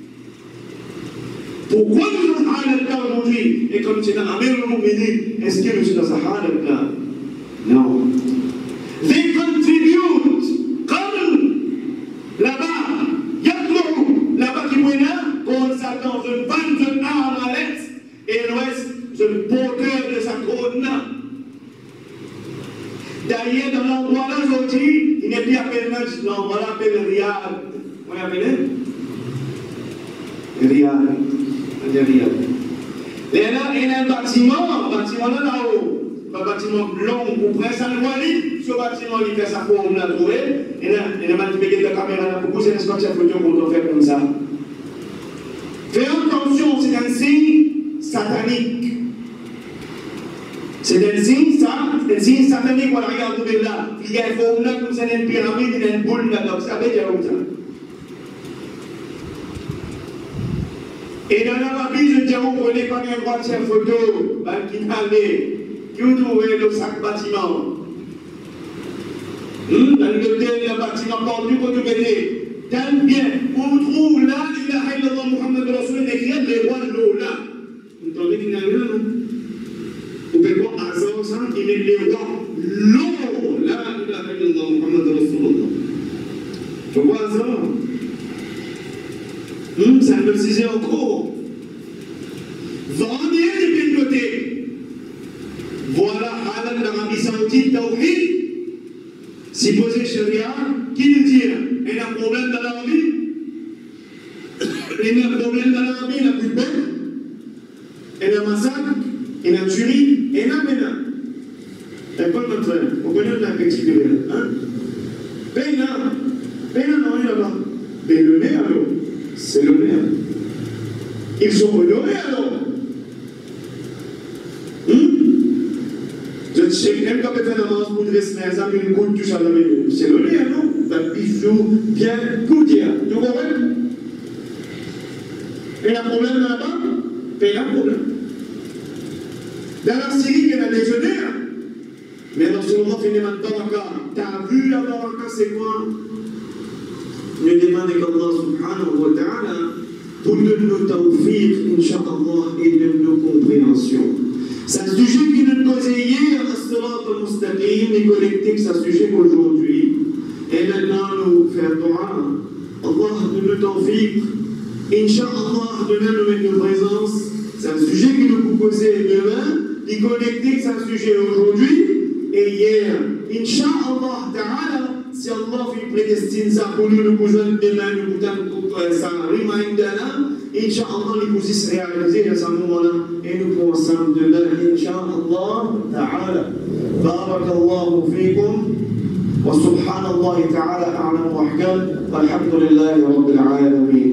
Pourquoi nous sommes dans Halat là aujourd'hui? Et comme c'est dans Amir al-Mu'minin, est-ce que nous sommes dans ce Halat là? Non. They contribute comme là-bas. Là-bas qui est là, qu'on s'attend, je vends une arme à l'est et l'ouest, je le porteur de sa couronne. D'ailleurs, dans l'endroit là, aujourd'hui, il n'est plus appelé Najd, l'endroit là appelle Riyad. On l'appelle Riyad. On dit Riyad. Et là, il y a un bâtiment, un bâtiment là, là-haut. Un bâtiment long pour Prince Al-Walid. Ce bâtiment, il fait sa forme là, trouvé. Et là, il y a un petit la caméra là pour pousser une spot cette photo qu'on doit faire comme ça. Fais attention, c'est un signe satanique. C'est un signe, ça, un signe satanique. Voilà, regardez là. Il y a une forme là, comme ça, il y a une pyramide, il y a une boule là, donc ça veut dire comme ça. Et dans l'Arabie, je dis, vous prenez quand il y a une droite sur photo, bah, qui allait, qui vous trouvez le sac bâtiment. Hum, dans le bâtiment, partout, quand vous mettez. Tant bien, on trouve là, il a ilaha illallah Muhammad Rasul, écrit les rois de l'eau là. Vous entendez qu'il y a là, non? Vous pouvez voir hasard ça, il met les rois l'eau là, il a ilaha illallah Muhammad Rasulullah. Tu vois ça? Hum, ça me disait encore. Vendez des bibliothèques. Voilà, halal tawhid. Si poser sharia, qui nous dit, il y a un problème dans la vie, il y a un problème dans la vie, il y a plus de bête, il y a un massacre, il y a une tuerie, il y a un ménage. C'est pas notre frère, on connaît la critique de l'État. Hein? Paye là, paye là, non, il y a là. Mais le nez alors, c'est le nez. Ils sont honorés alors. Je ne sais même pas faire la masse pour dresser les amis, une goutte, tout ça, c'est le nez, non? Un bijou bien goûtier. Tu comprends? Il y a un problème là-bas, il y a un problème. Dans la Syrie, il y a des légionnaires. Mais dans ce moment, il y a un baraka. T'as vu la baraka, c'est quoi? Nous demandons qu'Allah subhanahu wa ta'ala pour donner tawfiq, incha'Allah, et de nos compréhensions. C'est un sujet qui nous causait hier, as-salat al-mustaqim, et collectif, c'est un sujet qu'aujourd'hui. Et maintenant, nous faisons dua. Allah donne le tawfiq, incha'Allah, de nous mettre nos présence. C'est un sujet qui nous causait demain, et collectif, c'est un sujet aujourd'hui et hier. Inch'Allah ta'ala, si Allah fait prédestine ça pour nous, nous pouvons demain, nous pouvons ça reminder là, Inch'Allah, nous pouvons se réaliser à ce moment-là et nous pouvons ensemble demain, Inch'Allah ta'ala. Barakallahu fikum wa subhanallah ta'ala a'lam wa ahkam walhamdulillahi rabbil alamin.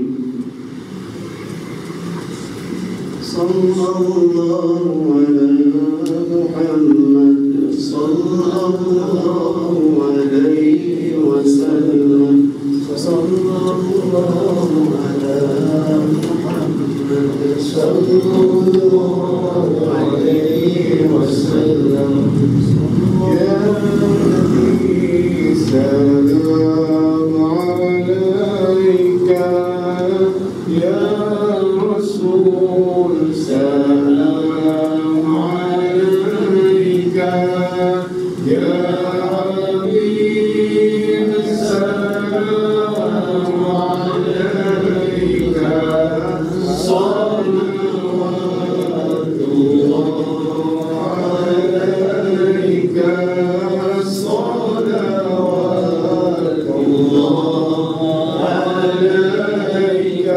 Sallallahu ala Muhammad, sallallahu alayhi wa sallam, sallallahu ala Muhammad, sallallahu alayhi wa sallam. Ya Nabi, salam alayka, ya Rasul, salam alayka, ya Habib, salam alayka, salawatullah alayka, salawatullah alayka.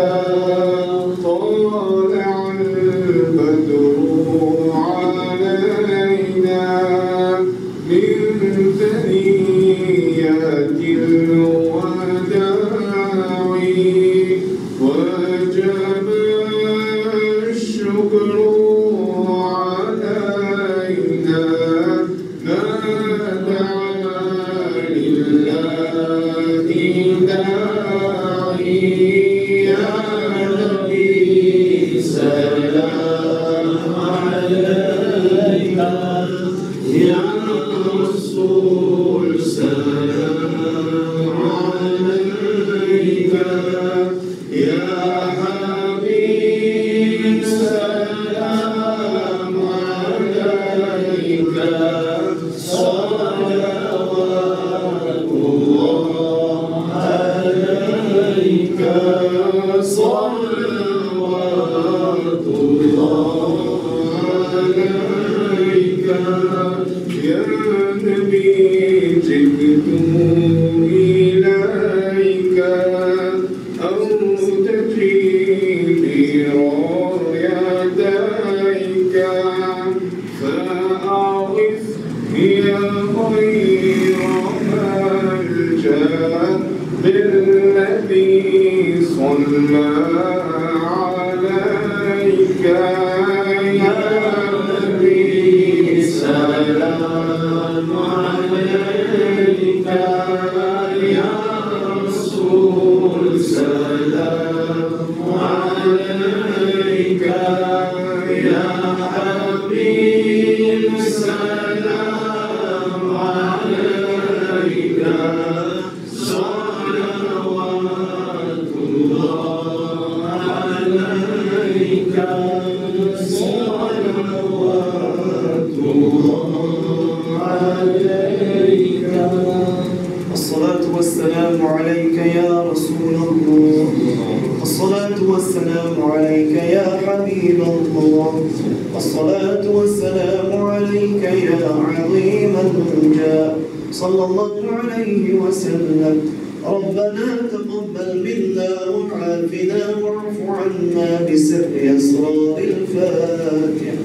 الصلاة والسلام عليك يا رسول الله، الصلاة والسلام عليك يا حبيب الله، الصلاة والسلام عليك يا عظيم الرجاء، صلى الله عليه وسلم. ربنا تقبل منا وعافنا واعف عنا بسر أسرار الفاتحة.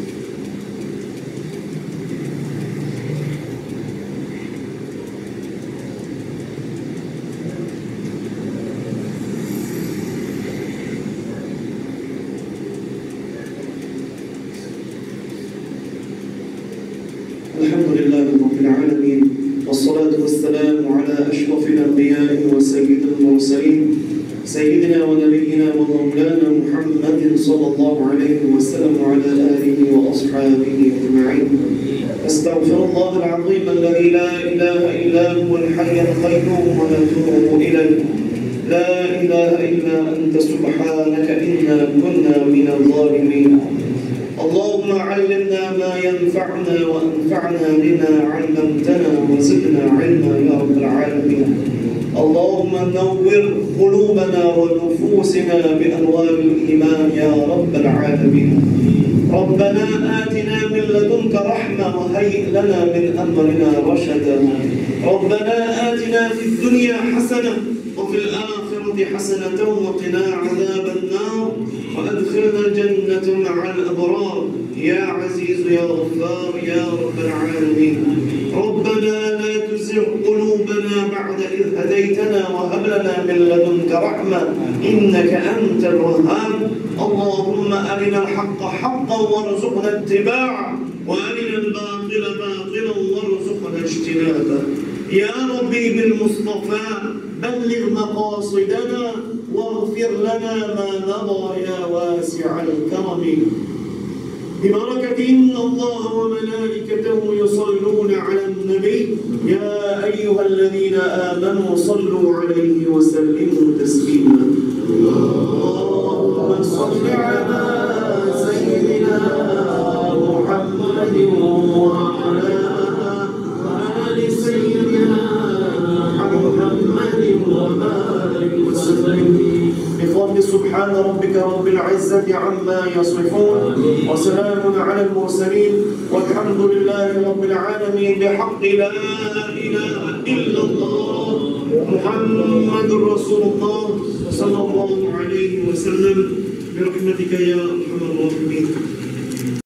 الحمد لله رب العالمين، والصلاة والسلام على أشرف الأنبياء وسيد المرسلين، سيدنا ونبينا ومولانا محمد صلى الله عليه وسلم وعلى آله وأصحابه أجمعين. أستغفر الله العظيم الذي لا إله إلا هو الحي القيوم ونتوب إليه. لا إله إلا أنت سبحانك إنا كنا من الظالمين. اللهم علمنا ما ينفعنا وانفعنا بما علمتنا وزدنا علما يا رب العالمين. اللهم نور قلوبنا ونفوسنا بانوار الايمان يا رب العالمين. ربنا آتنا من لدنك رحمة وهيئ لنا من أمرنا رشدا. ربنا آتنا في الدنيا حسنة وفي الآخرة حسنة وقنا عذاب النار وأدخلنا الجنة مع الأبرار يا عزيز يا غفار يا رب العالمين. ربنا لا تزغ قلوبنا بعد إذ هديتنا وهب لنا من لدنك رحمة إنك أنت الوهاب. اللهم أرنا الحق حقا وارزقنا اتباعه وأرنا الباطل باطلا وارزقنا اجتنابه. يا ربي بالمصطفى بلغ مقاصدنا واغفر لنا ما نضى يا واسع الكرم. ببركة إن الله وملائكته يصلون على النبي يا أيها الذين آمنوا صلوا عليه وسلموا تسليما. اللهم صل على سيدنا محمد وعلى آل سيدنا محمد وبارك وسلم. بفضل سبحان ربك رب العزة عما يصفون وسلام على المرسلين والحمد لله رب العالمين بحق لا إله إلا الله محمد رسول الله صلى الله عليه وسلم برحمتك يا أرحم الراحمين.